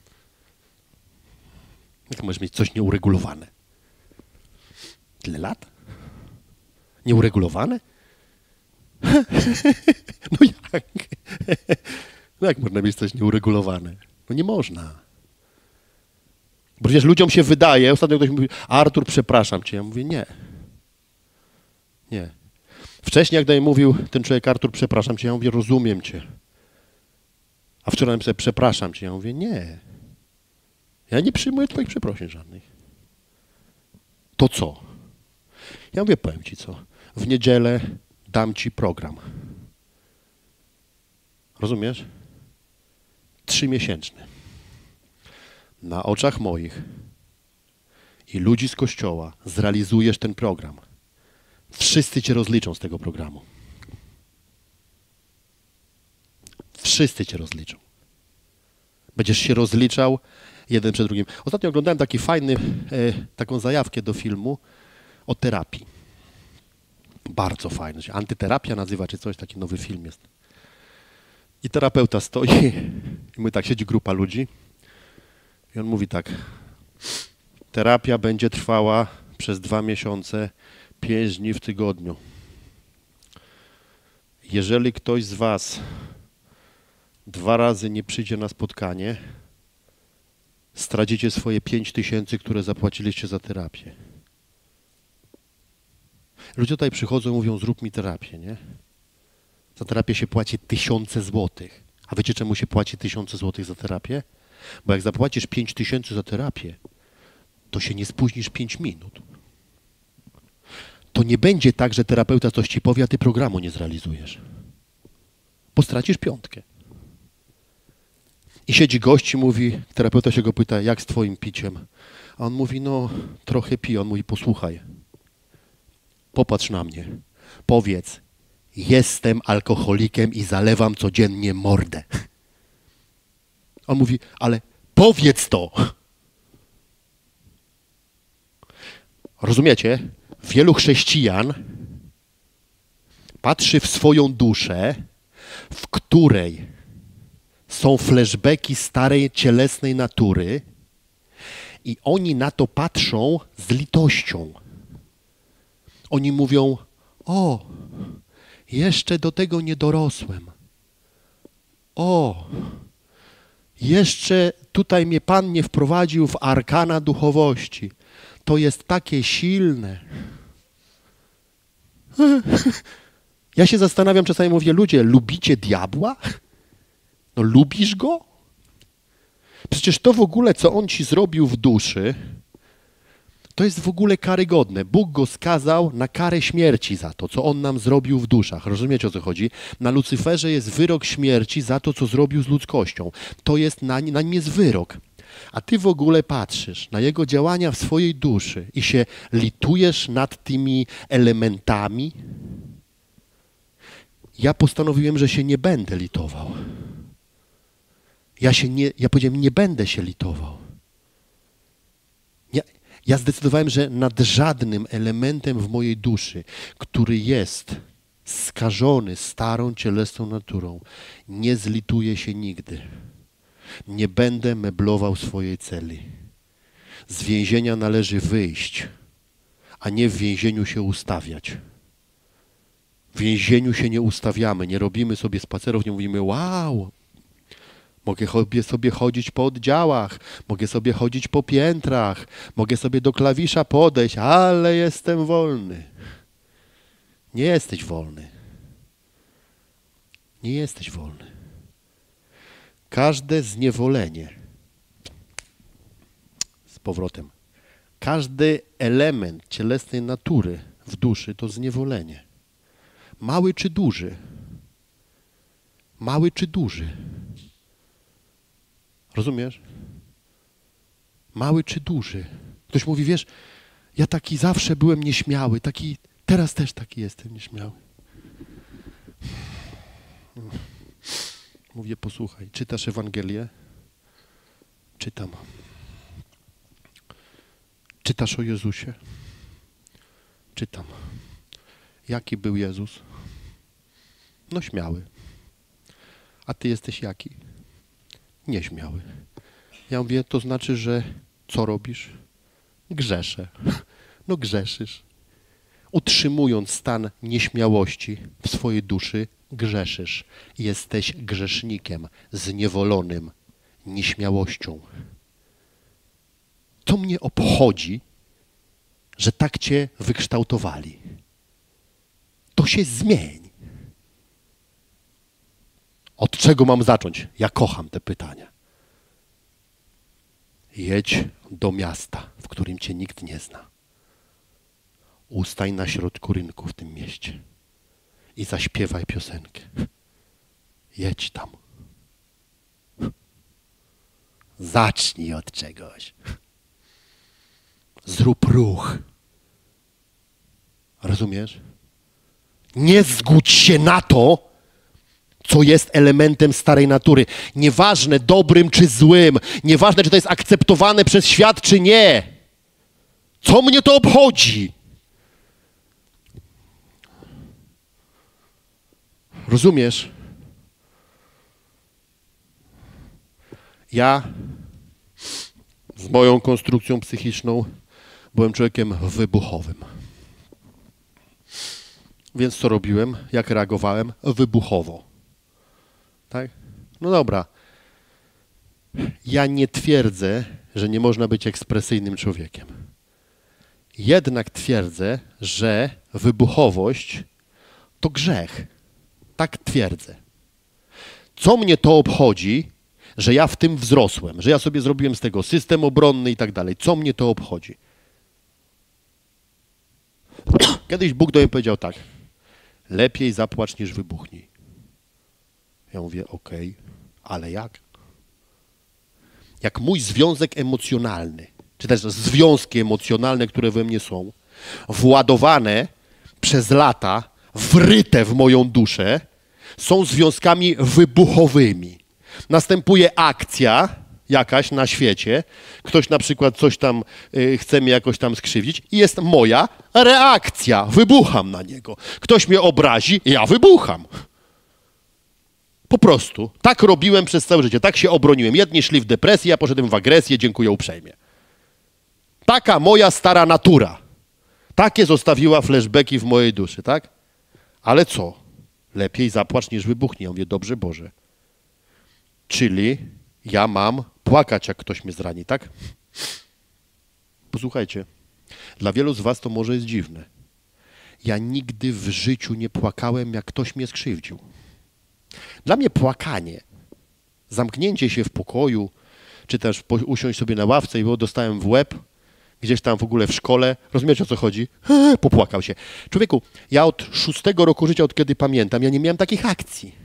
Jak możesz mieć coś nieuregulowane? Tyle lat? Nieuregulowane? No jak? No jak można mieć coś nieuregulowane? No nie można. Bo przecież ludziom się wydaje, ostatnio ktoś mówi, Artur, przepraszam cię. Ja mówię, nie. Nie. Wcześniej, jak do mnie mówił ten człowiek, Artur, przepraszam cię, ja mówię, rozumiem cię. A wczoraj napisałem, przepraszam cię. Ja mówię, nie. Ja nie przyjmuję twoich przeprosin żadnych. To co? Ja mówię, powiem ci co. W niedzielę dam ci program. Rozumiesz? Trzymiesięczny. Na oczach moich i ludzi z kościoła zrealizujesz ten program. Wszyscy cię rozliczą z tego programu. Wszyscy cię rozliczą. Będziesz się rozliczał jeden przed drugim. Ostatnio oglądałem taki fajny, e, taką zajawkę do filmu o terapii. Bardzo fajny. Antyterapia nazywa, czy coś, taki nowy film jest. I terapeuta stoi i mówi tak, siedzi grupa ludzi i on mówi tak, terapia będzie trwała przez dwa miesiące, pięć dni w tygodniu. Jeżeli ktoś z was dwa razy nie przyjdzie na spotkanie, stracicie swoje pięć tysięcy, które zapłaciliście za terapię. Ludzie tutaj przychodzą i mówią, zrób mi terapię, nie? Za terapię się płaci tysiące złotych. A wiecie, czemu się płaci tysiące złotych za terapię? Bo jak zapłacisz pięć tysięcy za terapię, to się nie spóźnisz pięć minut. To nie będzie tak, że terapeuta coś ci powie, a ty programu nie zrealizujesz. Bo stracisz piątkę. I siedzi gość i mówi, terapeuta się go pyta, jak z twoim piciem? A on mówi, no trochę piję. On mówi, posłuchaj, popatrz na mnie, powiedz, jestem alkoholikiem i zalewam codziennie mordę. On mówi, ale powiedz to. Rozumiecie? Wielu chrześcijan patrzy w swoją duszę, w której są flashbacki starej cielesnej natury i oni na to patrzą z litością. Oni mówią, o, jeszcze do tego nie dorosłem. O, jeszcze tutaj mnie Pan nie wprowadził w arkana duchowości. To jest takie silne. Ja się zastanawiam, czasami mówię, ludzie, lubicie diabła? No lubisz go? Przecież to w ogóle, co on ci zrobił w duszy, to jest w ogóle karygodne. Bóg go skazał na karę śmierci za to, co on nam zrobił w duszach. Rozumiecie, o co chodzi? Na Lucyferze jest wyrok śmierci za to, co zrobił z ludzkością. To jest, na, na nim jest wyrok. A ty w ogóle patrzysz na jego działania w swojej duszy i się litujesz nad tymi elementami. Ja postanowiłem, że się nie będę litował. Ja się nie, ja powiedziałem, nie będę się litował. Ja, ja zdecydowałem, że nad żadnym elementem w mojej duszy, który jest skażony starą cielesną naturą, nie zlituję się nigdy. Nie będę meblował swojej celi. Z więzienia należy wyjść, a nie w więzieniu się ustawiać. W więzieniu się nie ustawiamy, nie robimy sobie spacerów, nie mówimy, wow, mogę sobie chodzić po oddziałach, mogę sobie chodzić po piętrach, mogę sobie do klawisza podejść, ale jestem wolny. Nie jesteś wolny. Nie jesteś wolny. Każde zniewolenie, z powrotem, każdy element cielesnej natury w duszy to zniewolenie. Mały czy duży? Mały czy duży? Rozumiesz? Mały czy duży? Ktoś mówi, wiesz, ja taki zawsze byłem nieśmiały, taki, teraz też taki jestem nieśmiały. Mówię, posłuchaj, czytasz Ewangelię? Czytam. Czytasz o Jezusie? Czytam. Jaki był Jezus? No śmiały. A ty jesteś jaki? Nieśmiały. Ja mówię, to znaczy, że co robisz? Grzeszę. No grzeszysz. Utrzymując stan nieśmiałości w swojej duszy, grzeszysz. Jesteś grzesznikiem, zniewolonym nieśmiałością. Co mnie obchodzi, że tak cię wykształtowali? To się zmień. Od czego mam zacząć? Ja kocham te pytania. Jedź do miasta, w którym cię nikt nie zna. Ustań na środku rynku w tym mieście i zaśpiewaj piosenkę. Jedź tam. Zacznij od czegoś. Zrób ruch. Rozumiesz? Nie zgódź się na to, co jest elementem starej natury. Nieważne dobrym czy złym, nieważne czy to jest akceptowane przez świat czy nie. Co mnie to obchodzi? Rozumiesz? Ja z moją konstrukcją psychiczną byłem człowiekiem wybuchowym. Więc co robiłem? Jak reagowałem? Wybuchowo. Tak? No dobra. Ja nie twierdzę, że nie można być ekspresyjnym człowiekiem. Jednak twierdzę, że wybuchowość to grzech. Tak twierdzę. Co mnie to obchodzi, że ja w tym wzrosłem, że ja sobie zrobiłem z tego system obronny i tak dalej. Co mnie to obchodzi? Kiedyś Bóg do mnie powiedział tak, lepiej zapłacz niż wybuchnij. Ja mówię, okej, okay, ale jak? Jak mój związek emocjonalny, czy też związki emocjonalne, które we mnie są, władowane przez lata, wryte w moją duszę, są związkami wybuchowymi. Następuje akcja jakaś na świecie, ktoś na przykład coś tam y, chce mnie jakoś tam skrzywdzić i jest moja reakcja, wybucham na niego. Ktoś mnie obrazi, ja wybucham. Po prostu. Tak robiłem przez całe życie, tak się obroniłem. Jedni szli w depresję, ja poszedłem w agresję, dziękuję uprzejmie. Taka moja stara natura. Takie zostawiła flashbacki w mojej duszy, tak? Ale co? Lepiej zapłacz niż wybuchnie. Ja mówię, dobrze Boże. Czyli ja mam płakać, jak ktoś mnie zrani, tak? Posłuchajcie, dla wielu z was to może jest dziwne. Ja nigdy w życiu nie płakałem, jak ktoś mnie skrzywdził. Dla mnie płakanie, zamknięcie się w pokoju, czy też usiąść sobie na ławce i bo dostałem w łeb, gdzieś tam w ogóle w szkole, rozumiecie o co chodzi? Eee, popłakał się. Człowieku, ja od szóstego roku życia, od kiedy pamiętam, ja nie miałem takich akcji.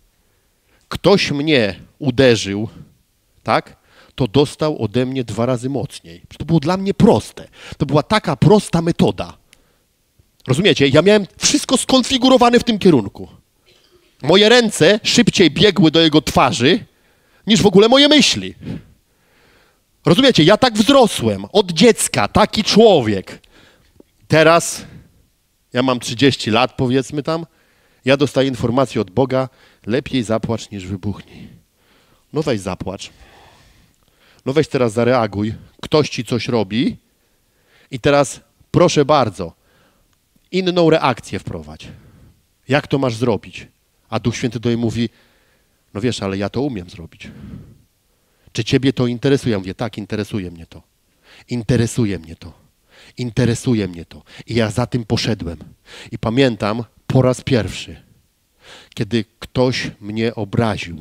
Ktoś mnie uderzył, tak, to dostał ode mnie dwa razy mocniej. To było dla mnie proste. To była taka prosta metoda. Rozumiecie? Ja miałem wszystko skonfigurowane w tym kierunku. Moje ręce szybciej biegły do jego twarzy, niż w ogóle moje myśli. Rozumiecie? Ja tak wzrosłem. Od dziecka. Taki człowiek. Teraz, ja mam trzydzieści lat, powiedzmy tam, ja dostaję informację od Boga, lepiej zapłacz niż wybuchnij. No weź zapłacz. No weź teraz zareaguj. Ktoś ci coś robi i teraz proszę bardzo, inną reakcję wprowadź. Jak to masz zrobić? A Duch Święty do niej mówi, no wiesz, ale ja to umiem zrobić. Czy ciebie to interesuje? Ja mówię, tak, interesuje mnie to. Interesuje mnie to. Interesuje mnie to. I ja za tym poszedłem. I pamiętam po raz pierwszy, kiedy ktoś mnie obraził.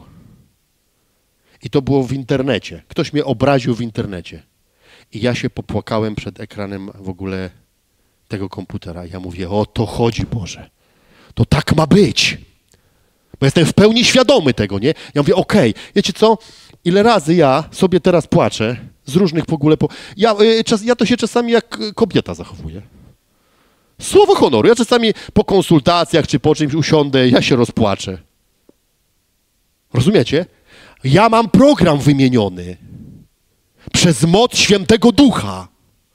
I to było w internecie. Ktoś mnie obraził w internecie. I ja się popłakałem przed ekranem w ogóle tego komputera. Ja mówię, o to chodzi, Boże. To tak ma być. Bo jestem w pełni świadomy tego, nie? Ja mówię, okej, okay, wiecie co? Ile razy ja sobie teraz płaczę z różnych w ogóle... Po... Ja, y, czas, ja to się czasami jak kobieta zachowuję. Słowo honoru. Ja czasami po konsultacjach czy po czymś usiądę, ja się rozpłaczę. Rozumiecie? Ja mam program wymieniony przez moc Świętego Ducha.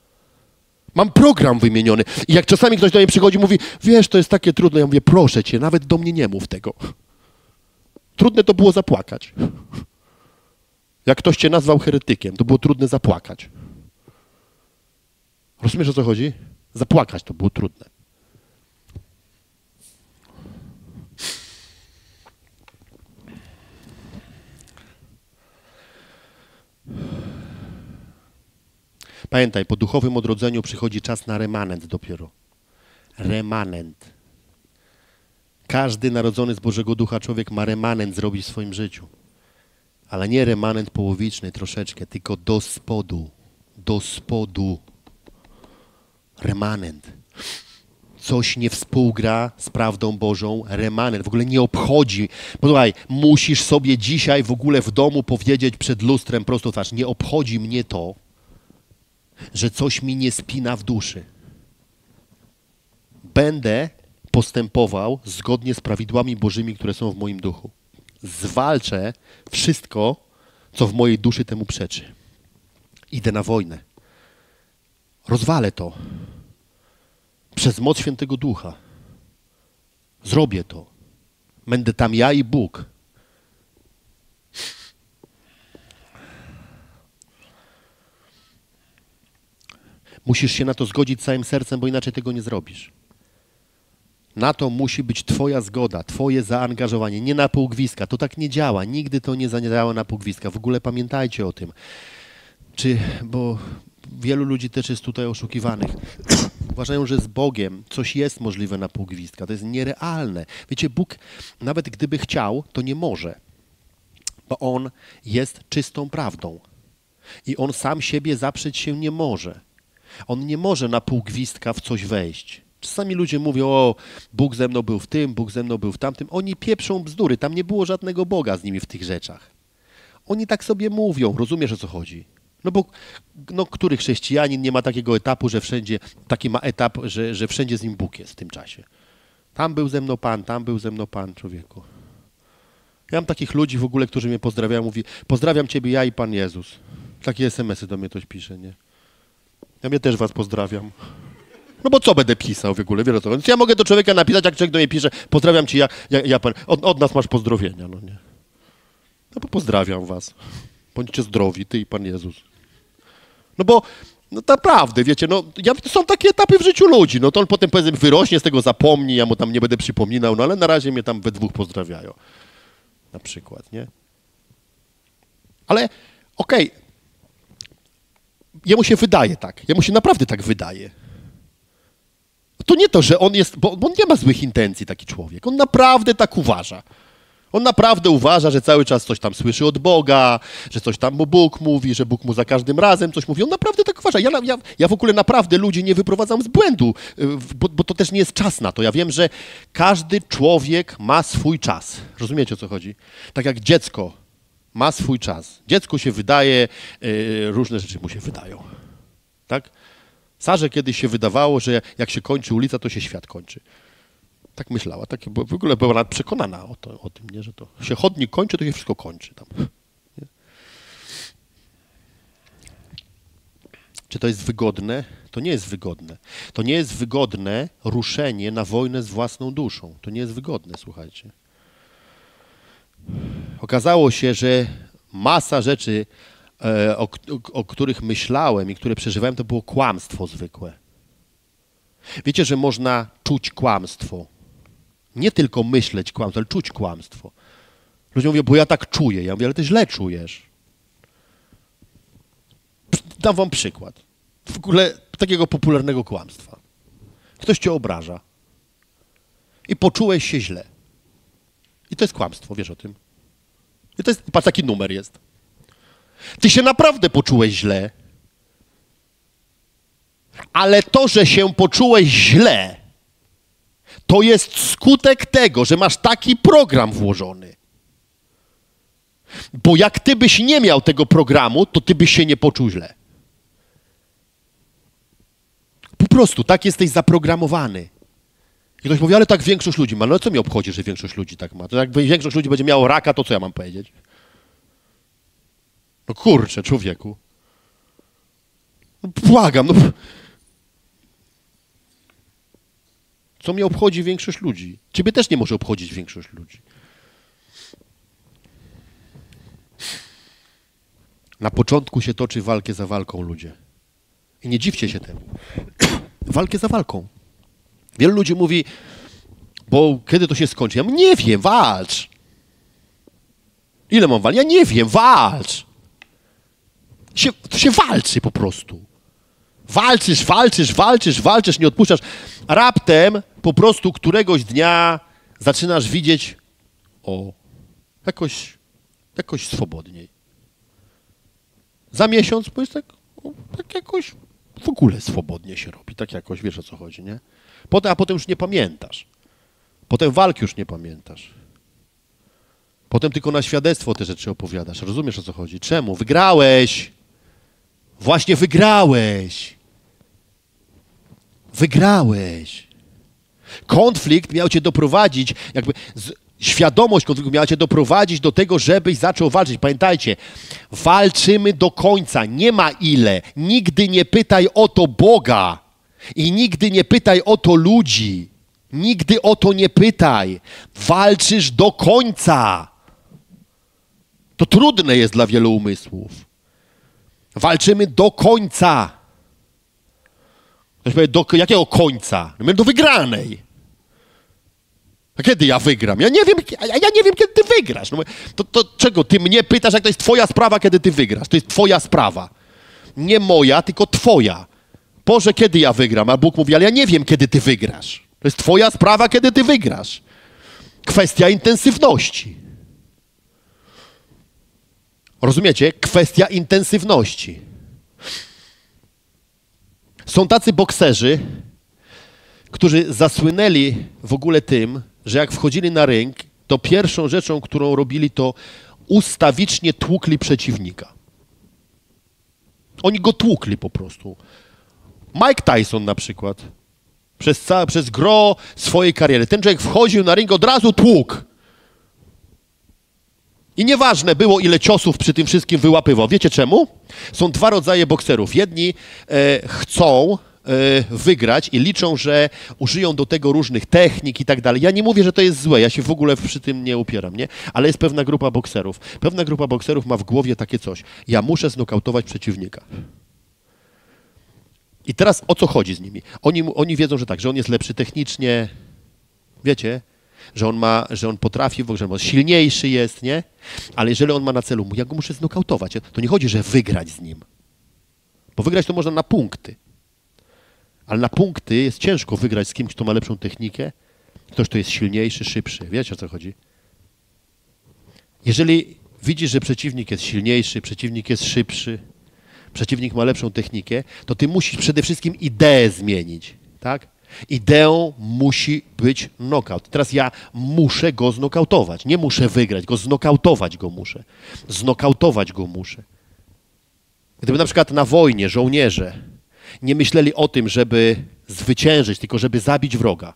Mam program wymieniony. I jak czasami ktoś do mnie przychodzi i mówi, wiesz, to jest takie trudne. Ja mówię, proszę cię, nawet do mnie nie mów tego. Trudne to było zapłakać. Jak ktoś cię nazwał heretykiem, to było trudne zapłakać. Rozumiesz, o co chodzi? Zapłakać to było trudne. Pamiętaj, po duchowym odrodzeniu przychodzi czas na remanent dopiero. Remanent. Każdy narodzony z Bożego Ducha człowiek ma remanent zrobić w swoim życiu. Ale nie remanent połowiczny troszeczkę, tylko do spodu. Do spodu. Remanent. Coś nie współgra z prawdą Bożą, remanent. W ogóle nie obchodzi. Posłuchaj, musisz sobie dzisiaj w ogóle w domu powiedzieć przed lustrem prosto w twarz. Nie obchodzi mnie to, że coś mi nie spina w duszy. Będę postępował zgodnie z prawidłami Bożymi, które są w moim duchu. Zwalczę wszystko, co w mojej duszy temu przeczy. Idę na wojnę. Rozwalę to. Przez moc Świętego Ducha. Zrobię to. Będę tam ja i Bóg. Musisz się na to zgodzić całym sercem, bo inaczej tego nie zrobisz. Na to musi być twoja zgoda, twoje zaangażowanie, nie na półgwiska. To tak nie działa, nigdy to nie zadziała na półgwiska. W ogóle pamiętajcie o tym. Czy, bo wielu ludzi też jest tutaj oszukiwanych. Uważają, że z Bogiem coś jest możliwe na półgwiska. To jest nierealne. Wiecie, Bóg nawet gdyby chciał, to nie może. Bo On jest czystą prawdą. I On sam siebie zaprzeć się nie może. On nie może na pół gwizdka w coś wejść. Czasami ludzie mówią, o, Bóg ze mną był w tym, Bóg ze mną był w tamtym. Oni pieprzą bzdury, tam nie było żadnego Boga z nimi w tych rzeczach. Oni tak sobie mówią, rozumiesz, o co chodzi? No bo no, który chrześcijanin nie ma takiego etapu, że wszędzie, taki ma etap, że, że wszędzie z nim Bóg jest w tym czasie. Tam był ze mną Pan, tam był ze mną Pan, człowieku. Ja mam takich ludzi w ogóle, którzy mnie pozdrawiają, mówi, pozdrawiam Ciebie ja i Pan Jezus. Takie es em esy do mnie ktoś pisze, nie? Ja mnie też was pozdrawiam. No bo co będę pisał w ogóle, wiesz o co? Więc ja mogę do człowieka napisać, jak człowiek do mnie pisze, pozdrawiam Cię, ja, ja, ja Pan, od, od nas masz pozdrowienia, no nie? No bo pozdrawiam was. Bądźcie zdrowi, Ty i Pan Jezus. No bo, no naprawdę, wiecie, no ja, są takie etapy w życiu ludzi, no to on potem powiedzmy wyrośnie, z tego zapomni, ja mu tam nie będę przypominał, no ale na razie mnie tam we dwóch pozdrawiają. Na przykład, nie? Ale, okej, okay. Jemu się wydaje tak, jemu się naprawdę tak wydaje. To nie to, że on jest, bo on nie ma złych intencji, taki człowiek, on naprawdę tak uważa. On naprawdę uważa, że cały czas coś tam słyszy od Boga, że coś tam mu Bóg mówi, że Bóg mu za każdym razem coś mówi. On naprawdę tak uważa. Ja, ja, ja w ogóle naprawdę ludzi nie wyprowadzam z błędu, bo, bo to też nie jest czas na to. Ja wiem, że każdy człowiek ma swój czas. Rozumiecie, o co chodzi? Tak jak dziecko ma swój czas. Dziecku się wydaje, yy, różne rzeczy mu się wydają. Tak? Sarze kiedyś się wydawało, że jak się kończy ulica, to się świat kończy. Tak myślała, tak, bo w ogóle była nawet przekonana o, to, o tym, nie, że to się chodnik kończy, to się wszystko kończy tam. Nie? Czy to jest wygodne? To nie jest wygodne. To nie jest wygodne ruszenie na wojnę z własną duszą. To nie jest wygodne, słuchajcie. Okazało się, że masa rzeczy, e, o, o, o których myślałem i które przeżywałem, to było kłamstwo zwykłe. Wiecie, że można czuć kłamstwo. Nie tylko myśleć kłamstwo, ale czuć kłamstwo. Ludzie mówią, bo ja tak czuję. Ja mówię, ale ty źle czujesz. Dam wam przykład. W ogóle takiego popularnego kłamstwa. Ktoś cię obraża. I poczułeś się źle. I to jest kłamstwo, wiesz o tym? I to jest, patrz, taki numer jest. Ty się naprawdę poczułeś źle, ale to, że się poczułeś źle, to jest skutek tego, że masz taki program włożony. Bo jak ty byś nie miał tego programu, to ty byś się nie poczuł źle. Po prostu tak jesteś zaprogramowany. I ktoś mówi, ale tak większość ludzi ma. No co mi obchodzi, że większość ludzi tak ma? To jak większość ludzi będzie miało raka, to co ja mam powiedzieć? No kurczę, człowieku. No, błagam, no. Co mnie obchodzi większość ludzi? Ciebie też nie może obchodzić większość ludzi. Na początku się toczy walkę za walką, ludzie. I nie dziwcie się temu. Walkę za walką. Wielu ludzi mówi, bo kiedy to się skończy? Ja mówię, nie wiem, walcz. Ile mam walczyć? Ja nie wiem, walcz. Się, to się walczy po prostu. Walczysz, walczysz, walczysz, walczysz, nie odpuszczasz. A raptem po prostu któregoś dnia zaczynasz widzieć, o, jakoś, jakoś swobodniej. Za miesiąc powiesz tak, o, tak jakoś w ogóle swobodnie się robi, tak jakoś, wiesz o co chodzi, nie? Potem, a potem już nie pamiętasz. Potem walki już nie pamiętasz. Potem tylko na świadectwo te rzeczy opowiadasz. Rozumiesz, o co chodzi? Czemu? Wygrałeś. Właśnie wygrałeś. Wygrałeś. Konflikt miał cię doprowadzić, jakby z, świadomość konfliktu miała cię doprowadzić do tego, żebyś zaczął walczyć. Pamiętajcie, walczymy do końca. Nie ma ile. Nigdy nie pytaj o to Boga. I nigdy nie pytaj o to ludzi. Nigdy o to nie pytaj. Walczysz do końca. To trudne jest dla wielu umysłów. Walczymy do końca. Ktoś powie, do jakiego końca? No, do wygranej. A kiedy ja wygram? Ja nie wiem, ja nie wiem kiedy ty wygrasz. No, to, to czego? Ty mnie pytasz, jak to jest twoja sprawa, kiedy ty wygrasz. To jest twoja sprawa. Nie moja, tylko twoja. Boże, kiedy ja wygram? A Bóg mówi, ale ja nie wiem, kiedy ty wygrasz. To jest twoja sprawa, kiedy ty wygrasz. Kwestia intensywności. Rozumiecie? Kwestia intensywności. Są tacy bokserzy, którzy zasłynęli w ogóle tym, że jak wchodzili na ring, to pierwszą rzeczą, którą robili, to ustawicznie tłukli przeciwnika. Oni go tłukli po prostu. Mike Tyson na przykład. Przez, całe, przez gro swojej kariery. Ten człowiek wchodził na ring, od razu tłukł. I nieważne było, ile ciosów przy tym wszystkim wyłapywał. Wiecie czemu? Są dwa rodzaje bokserów. Jedni e, chcą e, wygrać i liczą, że użyją do tego różnych technik i tak dalej. Ja nie mówię, że to jest złe, ja się w ogóle przy tym nie upieram, nie? Ale jest pewna grupa bokserów. Pewna grupa bokserów ma w głowie takie coś. Ja muszę znokautować przeciwnika. I teraz o co chodzi z nimi? Oni, oni wiedzą, że tak, że on jest lepszy technicznie, wiecie, że on ma, że on potrafi, że on silniejszy jest, nie? Ale jeżeli on ma na celu, ja go muszę znokautować, to nie chodzi, że wygrać z nim. Bo wygrać to można na punkty. Ale na punkty jest ciężko wygrać z kimś, kto ma lepszą technikę, ktoś, kto jest silniejszy, szybszy. Wiecie, o co chodzi? Jeżeli widzisz, że przeciwnik jest silniejszy, przeciwnik jest szybszy, przeciwnik ma lepszą technikę, to ty musisz przede wszystkim ideę zmienić, tak? Ideą musi być knockout. Teraz ja muszę go znokautować. Nie muszę wygrać go, znokautować go muszę. Znokautować go muszę. Gdyby na przykład na wojnie żołnierze nie myśleli o tym, żeby zwyciężyć, tylko żeby zabić wroga,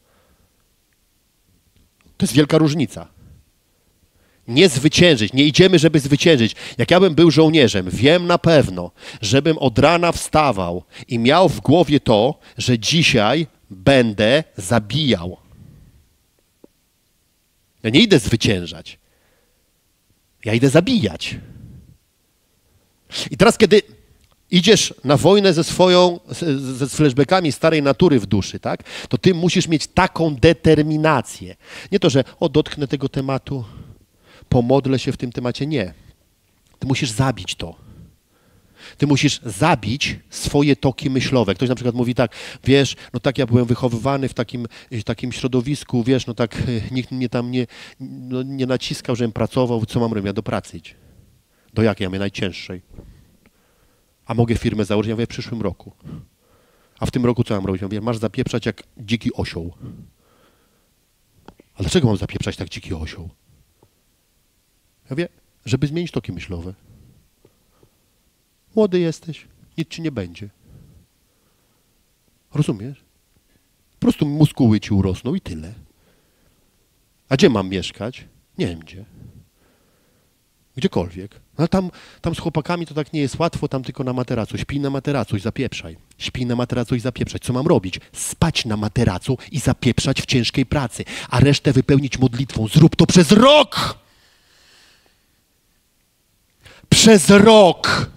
to jest wielka różnica. Nie zwyciężyć, nie idziemy, żeby zwyciężyć. Jak ja bym był żołnierzem, wiem na pewno, żebym od rana wstawał i miał w głowie to, że dzisiaj będę zabijał. Ja nie idę zwyciężać. Ja idę zabijać. I teraz, kiedy idziesz na wojnę ze swoją, ze flashbackami starej natury w duszy, tak, to ty musisz mieć taką determinację. Nie to, że o, dotknę tego tematu, pomodlę się w tym temacie. Nie. Ty musisz zabić to. Ty musisz zabić swoje toki myślowe. Ktoś na przykład mówi tak, wiesz, no tak ja byłem wychowywany w takim, w takim środowisku, wiesz, no tak nikt mnie tam nie, no, nie naciskał, żebym pracował, co mam robić? Ja do pracy idź. Do jakiej? Ja mówię, najcięższej. A mogę firmę założyć? Ja mówię, w przyszłym roku. A w tym roku co mam robić? Ja mówię, masz zapieprzać jak dziki osioł. A dlaczego mam zapieprzać tak dziki osioł? Ja wiem, żeby zmienić toki myślowe. Młody jesteś, nic ci nie będzie. Rozumiesz? Po prostu muskuły ci urosną i tyle. A gdzie mam mieszkać? Nie wiem gdzie. Gdziekolwiek. No tam, tam z chłopakami to tak nie jest łatwo, tam tylko na materacu. Śpij na materacu i zapieprzaj. Śpij na materacu i zapieprzać. Co mam robić? Spać na materacu i zapieprzać w ciężkiej pracy, a resztę wypełnić modlitwą. Zrób to przez rok! Przez rok!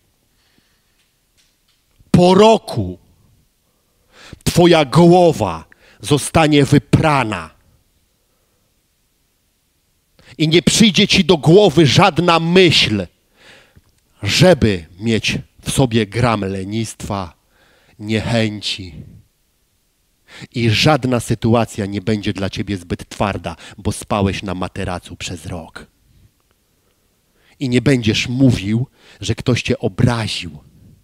Po roku twoja głowa zostanie wyprana. I nie przyjdzie ci do głowy żadna myśl, żeby mieć w sobie gram lenistwa, niechęci. I żadna sytuacja nie będzie dla ciebie zbyt twarda, bo spałeś na materacu przez rok. I nie będziesz mówił, że ktoś cię obraził,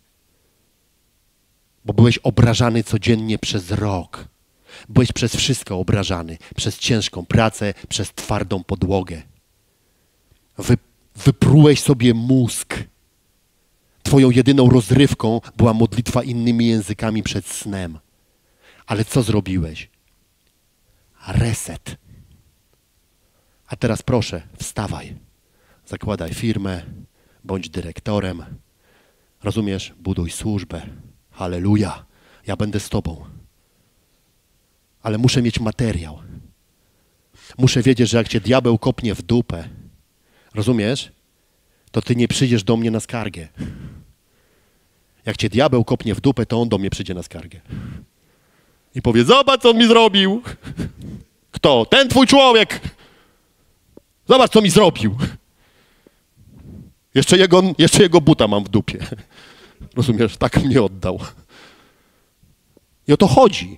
bo byłeś obrażany codziennie przez rok. Byłeś przez wszystko obrażany, przez ciężką pracę, przez twardą podłogę. Wy, wyprułeś sobie mózg. Twoją jedyną rozrywką była modlitwa innymi językami przed snem. Ale co zrobiłeś? Reset. A teraz proszę, wstawaj. Zakładaj firmę, bądź dyrektorem. Rozumiesz? Buduj służbę. Halleluja. Ja będę z tobą. Ale muszę mieć materiał. Muszę wiedzieć, że jak cię diabeł kopnie w dupę, rozumiesz? To ty nie przyjdziesz do mnie na skargę. Jak cię diabeł kopnie w dupę, to on do mnie przyjdzie na skargę. I powie, zobacz, co on mi zrobił. Kto? Ten twój człowiek. Zobacz, co mi zrobił. Jeszcze jego, jeszcze jego buta mam w dupie. Rozumiesz? Tak mnie oddał. I o to chodzi.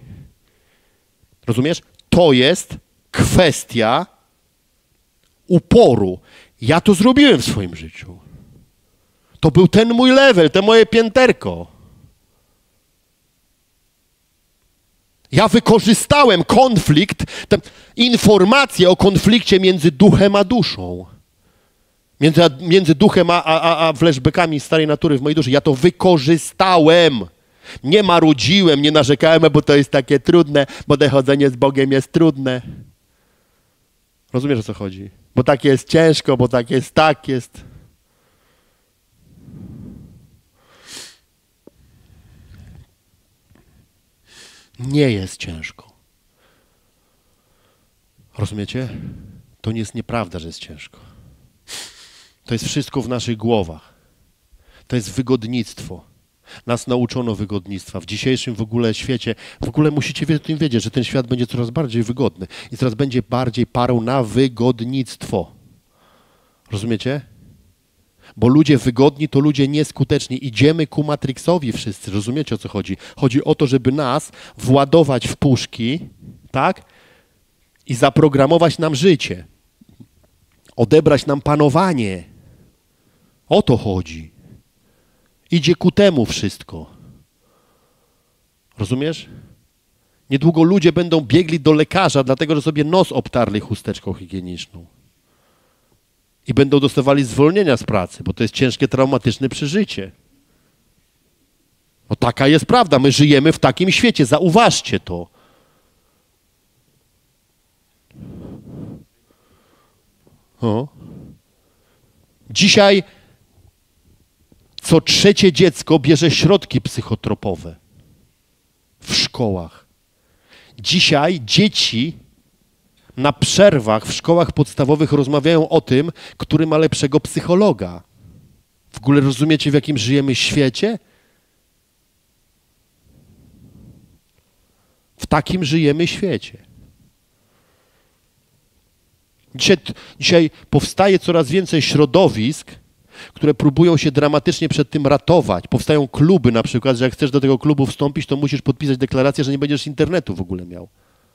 Rozumiesz? To jest kwestia uporu. Ja to zrobiłem w swoim życiu. To był ten mój level, te moje pięterko. Ja wykorzystałem konflikt, te informacje o konflikcie między duchem a duszą. Między, między duchem a, a, a flashbackami starej natury w mojej duszy. Ja to wykorzystałem. Nie marudziłem, nie narzekałem, bo to jest takie trudne, bo dochodzenie z Bogiem jest trudne. Rozumiesz, o co chodzi? Bo tak jest ciężko, bo tak jest, tak jest. Nie jest ciężko. Rozumiecie? To nie jest nieprawda, że jest ciężko. To jest wszystko w naszych głowach. To jest wygodnictwo. Nas nauczono wygodnictwa. W dzisiejszym w ogóle świecie, w ogóle musicie o tym wiedzieć, że ten świat będzie coraz bardziej wygodny i coraz będzie bardziej parą na wygodnictwo. Rozumiecie? Bo ludzie wygodni to ludzie nieskuteczni. Idziemy ku Matrixowi wszyscy. Rozumiecie, o co chodzi? Chodzi o to, żeby nas władować w puszki, tak? I zaprogramować nam życie. Odebrać nam panowanie. O to chodzi. Idzie ku temu wszystko. Rozumiesz? Niedługo ludzie będą biegli do lekarza, dlatego że sobie nos obtarli chusteczką higieniczną. I będą dostawali zwolnienia z pracy, bo to jest ciężkie, traumatyczne przeżycie. No taka jest prawda. My żyjemy w takim świecie. Zauważcie to. O. Dzisiaj co trzecie dziecko bierze środki psychotropowe w szkołach. Dzisiaj dzieci na przerwach w szkołach podstawowych rozmawiają o tym, który ma lepszego psychologa. W ogóle rozumiecie, w jakim żyjemy świecie? W takim żyjemy świecie. Dzisiaj, dzisiaj powstaje coraz więcej środowisk, które próbują się dramatycznie przed tym ratować. Powstają kluby na przykład, że jak chcesz do tego klubu wstąpić, to musisz podpisać deklarację, że nie będziesz internetu w ogóle miał.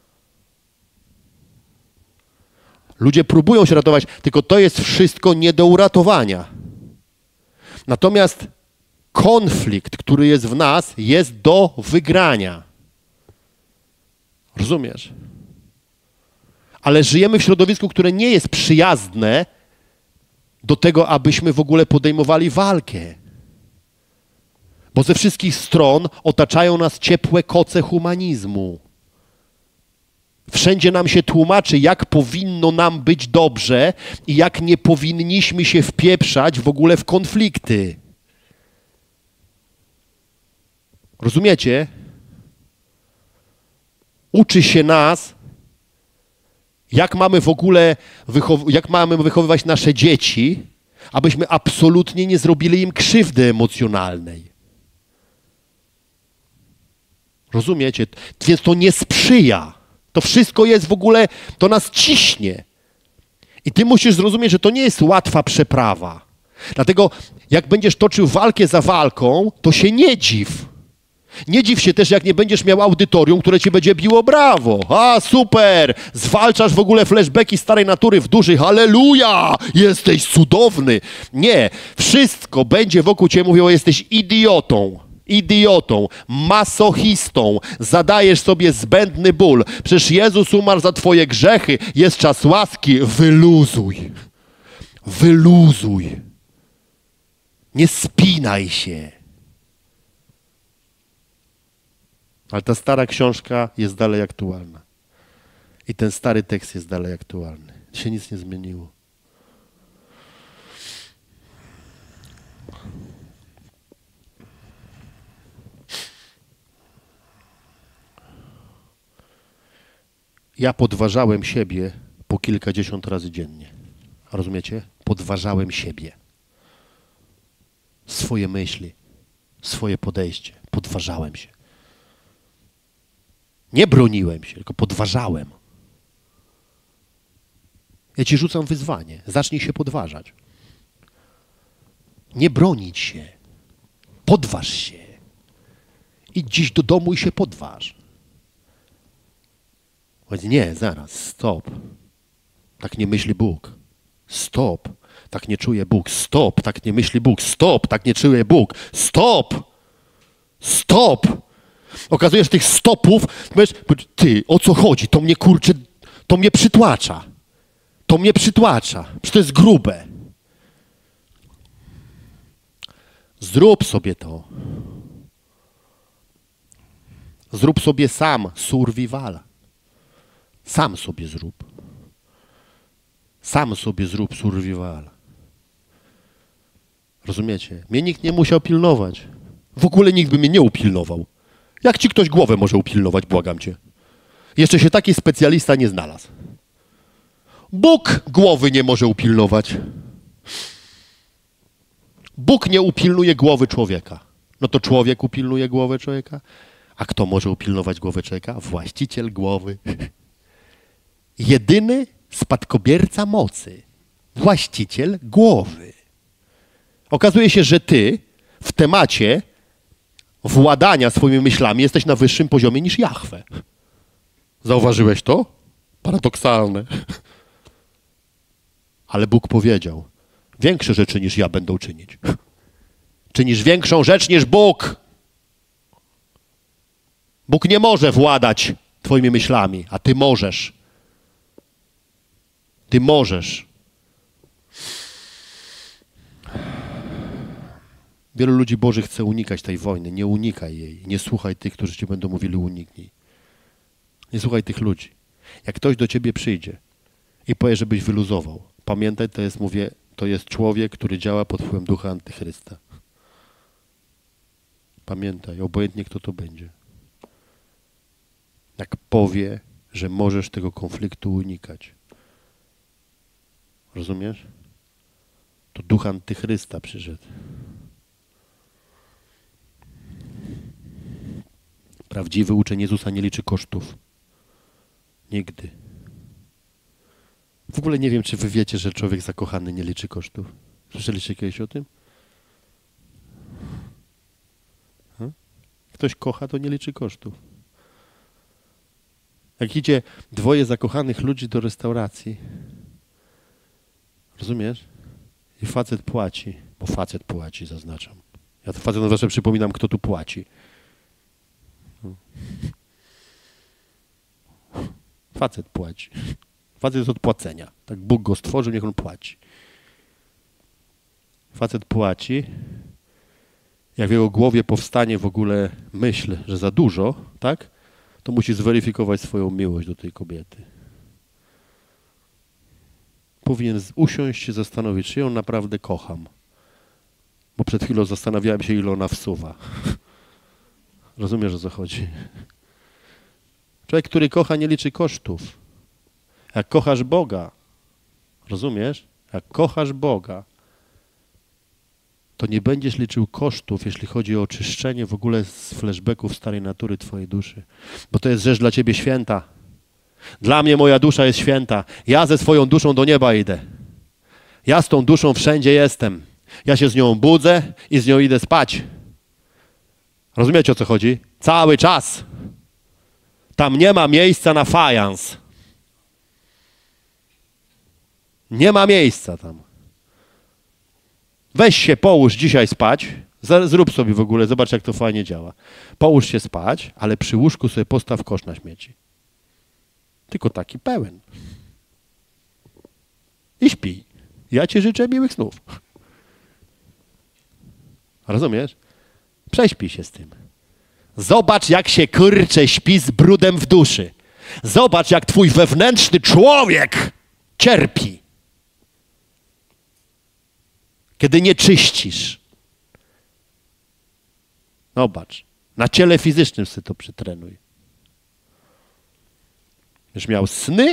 Ludzie próbują się ratować, tylko to jest wszystko nie do uratowania. Natomiast konflikt, który jest w nas, jest do wygrania. Rozumiesz? Ale żyjemy w środowisku, które nie jest przyjazne do tego, abyśmy w ogóle podejmowali walkę. Bo ze wszystkich stron otaczają nas ciepłe koce humanizmu. Wszędzie nam się tłumaczy, jak powinno nam być dobrze i jak nie powinniśmy się wpieprzać w ogóle w konflikty. Rozumiecie? Uczy się nas, jak mamy w ogóle wychow- jak mamy wychowywać nasze dzieci, abyśmy absolutnie nie zrobili im krzywdy emocjonalnej. Rozumiecie? Więc to nie sprzyja. To wszystko jest w ogóle, to nas ciśnie. I ty musisz zrozumieć, że to nie jest łatwa przeprawa. Dlatego jak będziesz toczył walkę za walką, to się nie dziw. Nie dziw się też, jak nie będziesz miał audytorium, które ci będzie biło brawo. A, super! Zwalczasz w ogóle flashbacki starej natury w duży. Halleluja! Jesteś cudowny! Nie. Wszystko będzie wokół ciebie mówiło, jesteś idiotą. Idiotą, masochistą, zadajesz sobie zbędny ból. Przecież Jezus umarł za twoje grzechy. Jest czas łaski. Wyluzuj. Wyluzuj. Nie spinaj się. Ale ta stara książka jest dalej aktualna. I ten stary tekst jest dalej aktualny. Się nic nie zmieniło. Ja podważałem siebie po kilkadziesiąt razy dziennie. Rozumiecie? Podważałem siebie. Swoje myśli, swoje podejście. Podważałem się. Nie broniłem się, tylko podważałem. Ja ci rzucam wyzwanie. Zacznij się podważać. Nie bronić się. Podważ się. Idź dziś do domu i się podważ. Powiedz, nie, zaraz, stop. Tak nie myśli Bóg. Stop. Tak nie czuje Bóg. Stop, tak nie myśli Bóg. Stop, tak nie czuje Bóg. Stop! Stop! Okazujesz tych stopów, mówisz, ty, o co chodzi? To mnie kurczę, to mnie przytłacza. To mnie przytłacza. Przecież to jest grube. Zrób sobie to. Zrób sobie sam survival. Sam sobie zrób. Sam sobie zrób survival. Rozumiecie? Mnie nikt nie musiał pilnować. W ogóle nikt by mnie nie upilnował. Jak ci ktoś głowę może upilnować, błagam cię. Jeszcze się taki specjalista nie znalazł. Bóg głowy nie może upilnować. Bóg nie upilnuje głowy człowieka. No to człowiek upilnuje głowę człowieka. A kto może upilnować głowę człowieka? Właściciel głowy. Jedyny spadkobierca mocy. Właściciel głowy. Okazuje się, że ty w temacie władania swoimi myślami jesteś na wyższym poziomie niż Jahwe. Zauważyłeś to? Paradoksalne. Ale Bóg powiedział, większe rzeczy niż ja będą czynić. Czynisz większą rzecz niż Bóg. Bóg nie może władać twoimi myślami, a ty możesz. Ty możesz. Wielu ludzi Bożych chce unikać tej wojny. Nie unikaj jej. Nie słuchaj tych, którzy ci będą mówili uniknij. Nie słuchaj tych ludzi. Jak ktoś do ciebie przyjdzie i powie, żebyś wyluzował, pamiętaj, to jest, mówię, to jest człowiek, który działa pod wpływem ducha antychrysta. Pamiętaj, obojętnie kto to będzie. Jak powie, że możesz tego konfliktu unikać. Rozumiesz? To duch antychrysta przyszedł. Prawdziwy uczeń Jezusa nie liczy kosztów. Nigdy. W ogóle nie wiem, czy wy wiecie, że człowiek zakochany nie liczy kosztów. Słyszeliście kiedyś o tym? Hmm? Ktoś kocha, to nie liczy kosztów. Jak idzie dwoje zakochanych ludzi do restauracji, rozumiesz? I facet płaci, bo facet płaci, zaznaczam. Ja to facet zawsze przypominam, kto tu płaci. Facet płaci. Facet jest od płacenia. Tak Bóg go stworzył, niech on płaci. Facet płaci. Jak w jego głowie powstanie w ogóle myśl, że za dużo, tak? To musi zweryfikować swoją miłość do tej kobiety. Powinien usiąść się zastanowić, czy ją naprawdę kocham. Bo przed chwilą zastanawiałem się, ile ona wsuwa. Rozumiesz, o co chodzi? Człowiek, który kocha, nie liczy kosztów. Jak kochasz Boga, rozumiesz? Jak kochasz Boga, to nie będziesz liczył kosztów, jeśli chodzi o oczyszczenie w ogóle z flashbacków starej natury twojej duszy. Bo to jest rzecz dla ciebie święta. Dla mnie moja dusza jest święta. Ja ze swoją duszą do nieba idę. Ja z tą duszą wszędzie jestem. Ja się z nią budzę i z nią idę spać. Rozumiecie, o co chodzi? Cały czas. Tam nie ma miejsca na fajans. Nie ma miejsca tam. Weź się, połóż dzisiaj spać. Zrób sobie w ogóle, zobacz, jak to fajnie działa. Połóż się spać, ale przy łóżku sobie postaw kosz na śmieci. Tylko taki pełen. I śpij. Ja ci życzę miłych snów. Rozumiesz? Prześpij się z tym. Zobacz, jak się kurcze śpi z brudem w duszy. Zobacz, jak twój wewnętrzny człowiek cierpi. Kiedy nie czyścisz. Zobacz. Na ciele fizycznym sobie to przytrenuj. Już miał sny?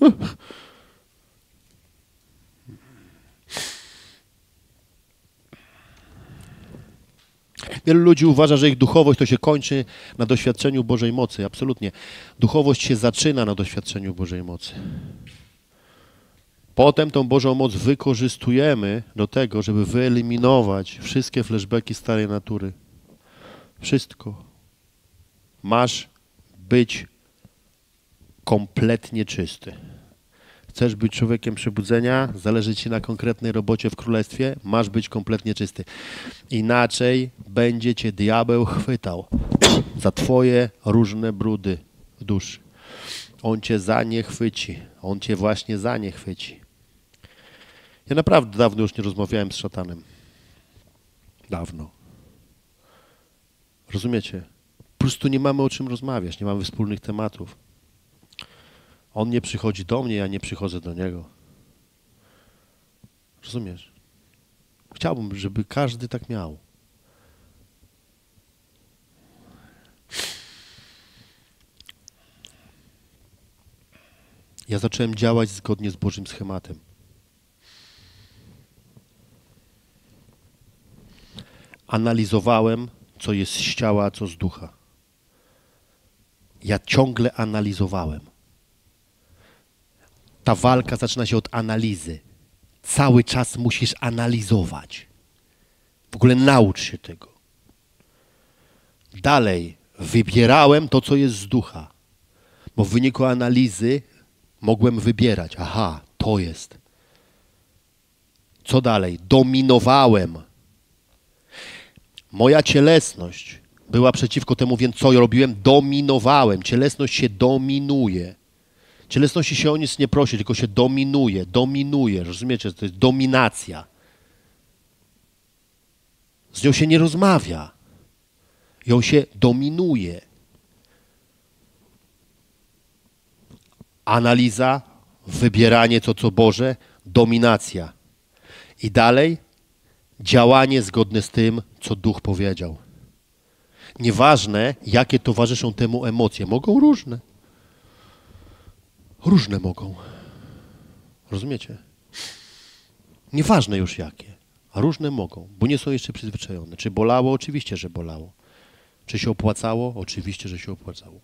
Wielu ludzi uważa, że ich duchowość to się kończy na doświadczeniu Bożej mocy. Absolutnie. Duchowość się zaczyna na doświadczeniu Bożej mocy. Potem tą Bożą moc wykorzystujemy do tego, żeby wyeliminować wszystkie flashbacki starej natury. Wszystko. Masz być kompletnie czysty. Chcesz być człowiekiem przebudzenia, zależy ci na konkretnej robocie w królestwie, masz być kompletnie czysty. Inaczej będzie cię diabeł chwytał za twoje różne brudy w duszy. On cię za nie chwyci. On cię właśnie za nie chwyci. Ja naprawdę dawno już nie rozmawiałem z szatanem. Dawno. Rozumiecie? Po prostu nie mamy o czym rozmawiać, nie mamy wspólnych tematów. On nie przychodzi do mnie, ja nie przychodzę do niego. Rozumiesz? Chciałbym, żeby każdy tak miał. Ja zacząłem działać zgodnie z Bożym schematem. Analizowałem, co jest z ciała, a co z ducha. Ja ciągle analizowałem. Ta walka zaczyna się od analizy. Cały czas musisz analizować. W ogóle naucz się tego. Dalej wybierałem to, co jest z ducha. Bo w wyniku analizy mogłem wybierać. Aha, to jest. Co dalej? Dominowałem. Moja cielesność była przeciwko temu, więc co ja robiłem? Dominowałem. Cielesność się dominuje. Cielesności się o nic nie prosi, tylko się dominuje. Dominuje. Rozumiecie? To jest dominacja. Z nią się nie rozmawia. Ją się dominuje. Analiza, wybieranie co co Boże, dominacja. I dalej działanie zgodne z tym, co Duch powiedział. Nieważne, jakie towarzyszą temu emocje. Mogą różne. Różne mogą. Rozumiecie? Nieważne już jakie. A różne mogą, bo nie są jeszcze przyzwyczajone. Czy bolało? Oczywiście, że bolało. Czy się opłacało? Oczywiście, że się opłacało.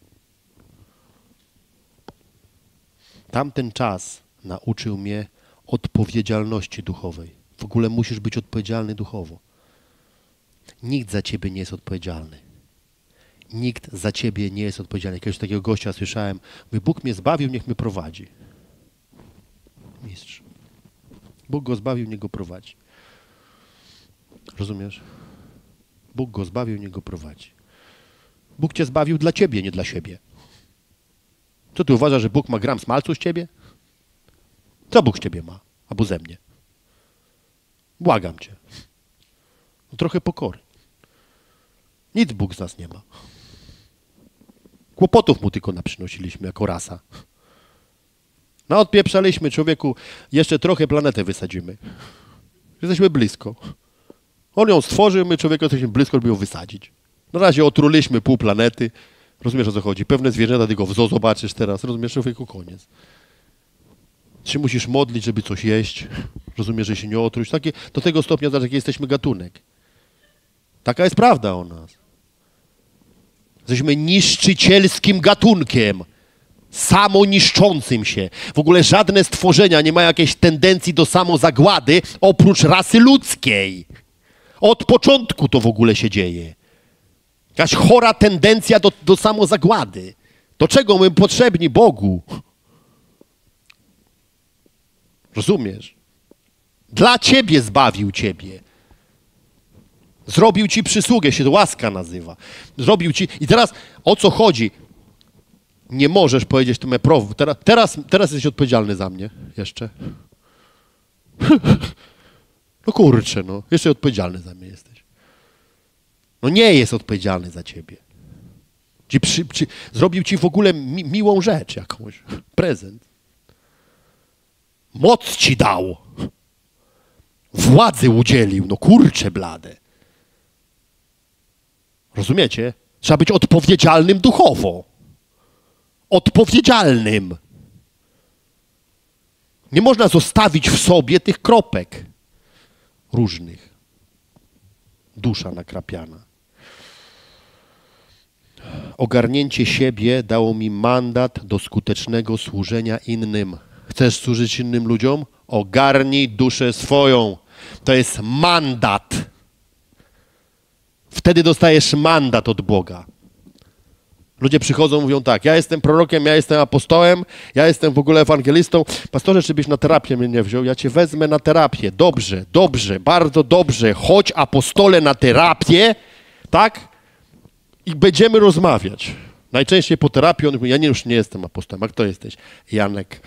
Tamten czas nauczył mnie odpowiedzialności duchowej. W ogóle musisz być odpowiedzialny duchowo. Nikt za ciebie nie jest odpowiedzialny. Nikt za ciebie nie jest odpowiedzialny. Kiedyś takiego gościa słyszałem, mówi, Bóg mnie zbawił, niech mnie prowadzi. Mistrz. Bóg go zbawił, niech go prowadzi. Rozumiesz? Bóg go zbawił, niech go prowadzi. Bóg cię zbawił dla ciebie, nie dla siebie. Co ty uważasz, że Bóg ma gram smalcu z ciebie? Co Bóg z ciebie ma? Albo ze mnie? Błagam cię. No, trochę pokory. Nic Bóg z nas nie ma. Kłopotów mu tylko naprzynosiliśmy jako rasa. No odpieprzaliśmy człowieku, jeszcze trochę planetę wysadzimy. Jesteśmy blisko. On ją stworzył, my człowieka jesteśmy blisko, żeby ją wysadzić. Na razie otruliśmy pół planety. Rozumiesz, o co chodzi? Pewne zwierzęta, tylko w zoo zobaczysz teraz. Rozumiesz, człowieku, koniec. Czy musisz modlić, żeby coś jeść? Rozumiesz, że się nie otruć? Takie, do tego stopnia, że jaki jesteśmy gatunek. Taka jest prawda o nas. Jesteśmy niszczycielskim gatunkiem. Samoniszczącym się. W ogóle żadne stworzenia nie ma jakiejś tendencji do samozagłady oprócz rasy ludzkiej. Od początku to w ogóle się dzieje. Jakaś chora tendencja do, do samozagłady. Do czego my potrzebni Bogu? Rozumiesz? Dla ciebie zbawił ciebie. Zrobił ci przysługę, się to łaska nazywa. Zrobił ci... I teraz o co chodzi? Nie możesz powiedzieć temu prowu. Teraz, teraz, teraz jesteś odpowiedzialny za mnie. Jeszcze. No kurczę, no. Jeszcze odpowiedzialny za mnie jesteś. No nie jest odpowiedzialny za ciebie. Ci przy, przy, zrobił ci w ogóle mi, miłą rzecz jakąś. Prezent. Moc ci dał. Władzy udzielił. No kurczę blade. Rozumiecie? Trzeba być odpowiedzialnym duchowo. Odpowiedzialnym. Nie można zostawić w sobie tych kropek różnych. Dusza nakrapiana. Ogarnięcie siebie dało mi mandat do skutecznego służenia innym. Chcesz służyć innym ludziom? Ogarnij duszę swoją. To jest mandat. Wtedy dostajesz mandat od Boga. Ludzie przychodzą, mówią tak, ja jestem prorokiem, ja jestem apostołem, ja jestem w ogóle ewangelistą. Pastorze, czy byś na terapię mnie nie wziął? Ja cię wezmę na terapię. Dobrze, dobrze, bardzo dobrze. Chodź, apostole, na terapię, tak? I będziemy rozmawiać. Najczęściej po terapii on mówi, ja nie, już nie jestem apostołem. A kto jesteś? Janek.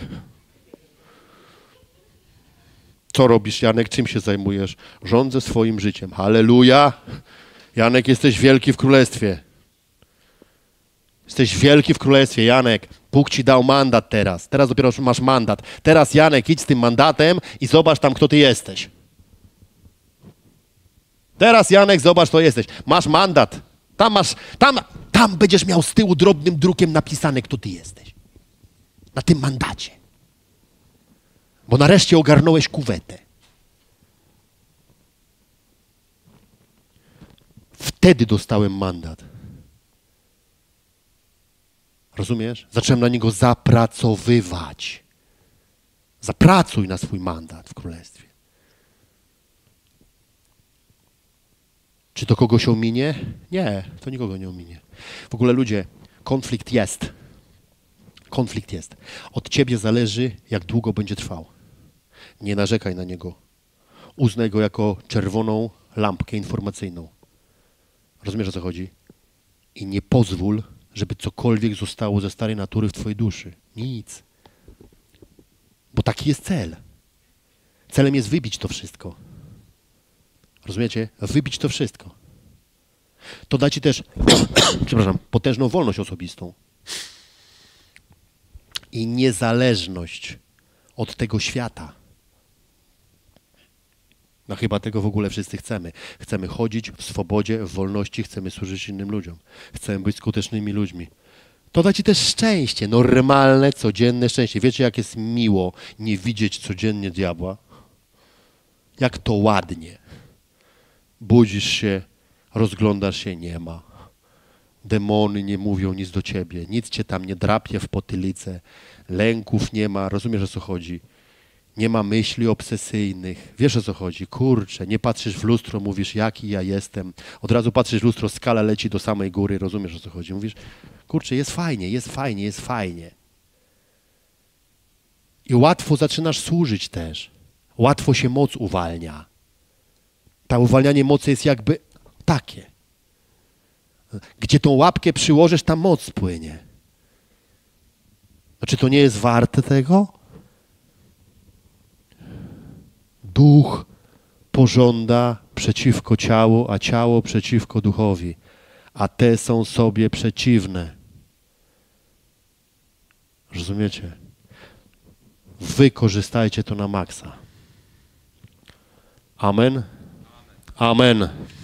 Co robisz, Janek? Czym się zajmujesz? Rządzę swoim życiem. Halleluja. Janek, jesteś wielki w królestwie. Jesteś wielki w królestwie, Janek. Bóg ci dał mandat teraz. Teraz dopiero masz mandat. Teraz, Janek, idź z tym mandatem i zobacz tam, kto ty jesteś. Teraz, Janek, zobacz, kto jesteś. Masz mandat. Tam masz, tam, tam będziesz miał z tyłu drobnym drukiem napisane, kto ty jesteś. Na tym mandacie. Bo nareszcie ogarnąłeś kuwetę. Wtedy dostałem mandat. Rozumiesz? Zacząłem na niego zapracowywać. Zapracuj na swój mandat w królestwie. Czy to kogoś ominie? Nie, to nikogo nie ominie. W ogóle ludzie, konflikt jest. Konflikt jest. Od ciebie zależy, jak długo będzie trwał. Nie narzekaj na niego. Uznaj go jako czerwoną lampkę informacyjną. Rozumiesz, o co chodzi? I nie pozwól, żeby cokolwiek zostało ze starej natury w twojej duszy. Nic. Bo taki jest cel. Celem jest wybić to wszystko. Rozumiecie? Wybić to wszystko. To da ci też, przepraszam, potężną wolność osobistą. I niezależność od tego świata. No chyba tego w ogóle wszyscy chcemy. Chcemy chodzić w swobodzie, w wolności, chcemy służyć innym ludziom. Chcemy być skutecznymi ludźmi. To da ci też szczęście, normalne, codzienne szczęście. Wiecie, jak jest miło nie widzieć codziennie diabła? Jak to ładnie. Budzisz się, rozglądasz się, nie ma. Demony nie mówią nic do ciebie, nic cię tam nie drapie w potylicę, lęków nie ma, rozumiesz, o co chodzi? Nie ma myśli obsesyjnych, wiesz, o co chodzi? Kurczę, nie patrzysz w lustro, mówisz, jaki ja jestem. Od razu patrzysz w lustro, skala leci do samej góry, rozumiesz, o co chodzi? Mówisz, kurczę, jest fajnie, jest fajnie, jest fajnie. I łatwo zaczynasz służyć też. Łatwo się moc uwalnia. Ta uwalnianie mocy jest jakby takie. Gdzie tą łapkę przyłożysz, ta moc płynie. No, czy to nie jest warte tego? Duch pożąda przeciwko ciału, a ciało przeciwko duchowi. A te są sobie przeciwne. Rozumiecie? Wykorzystajcie to na maksa. Amen. Amen.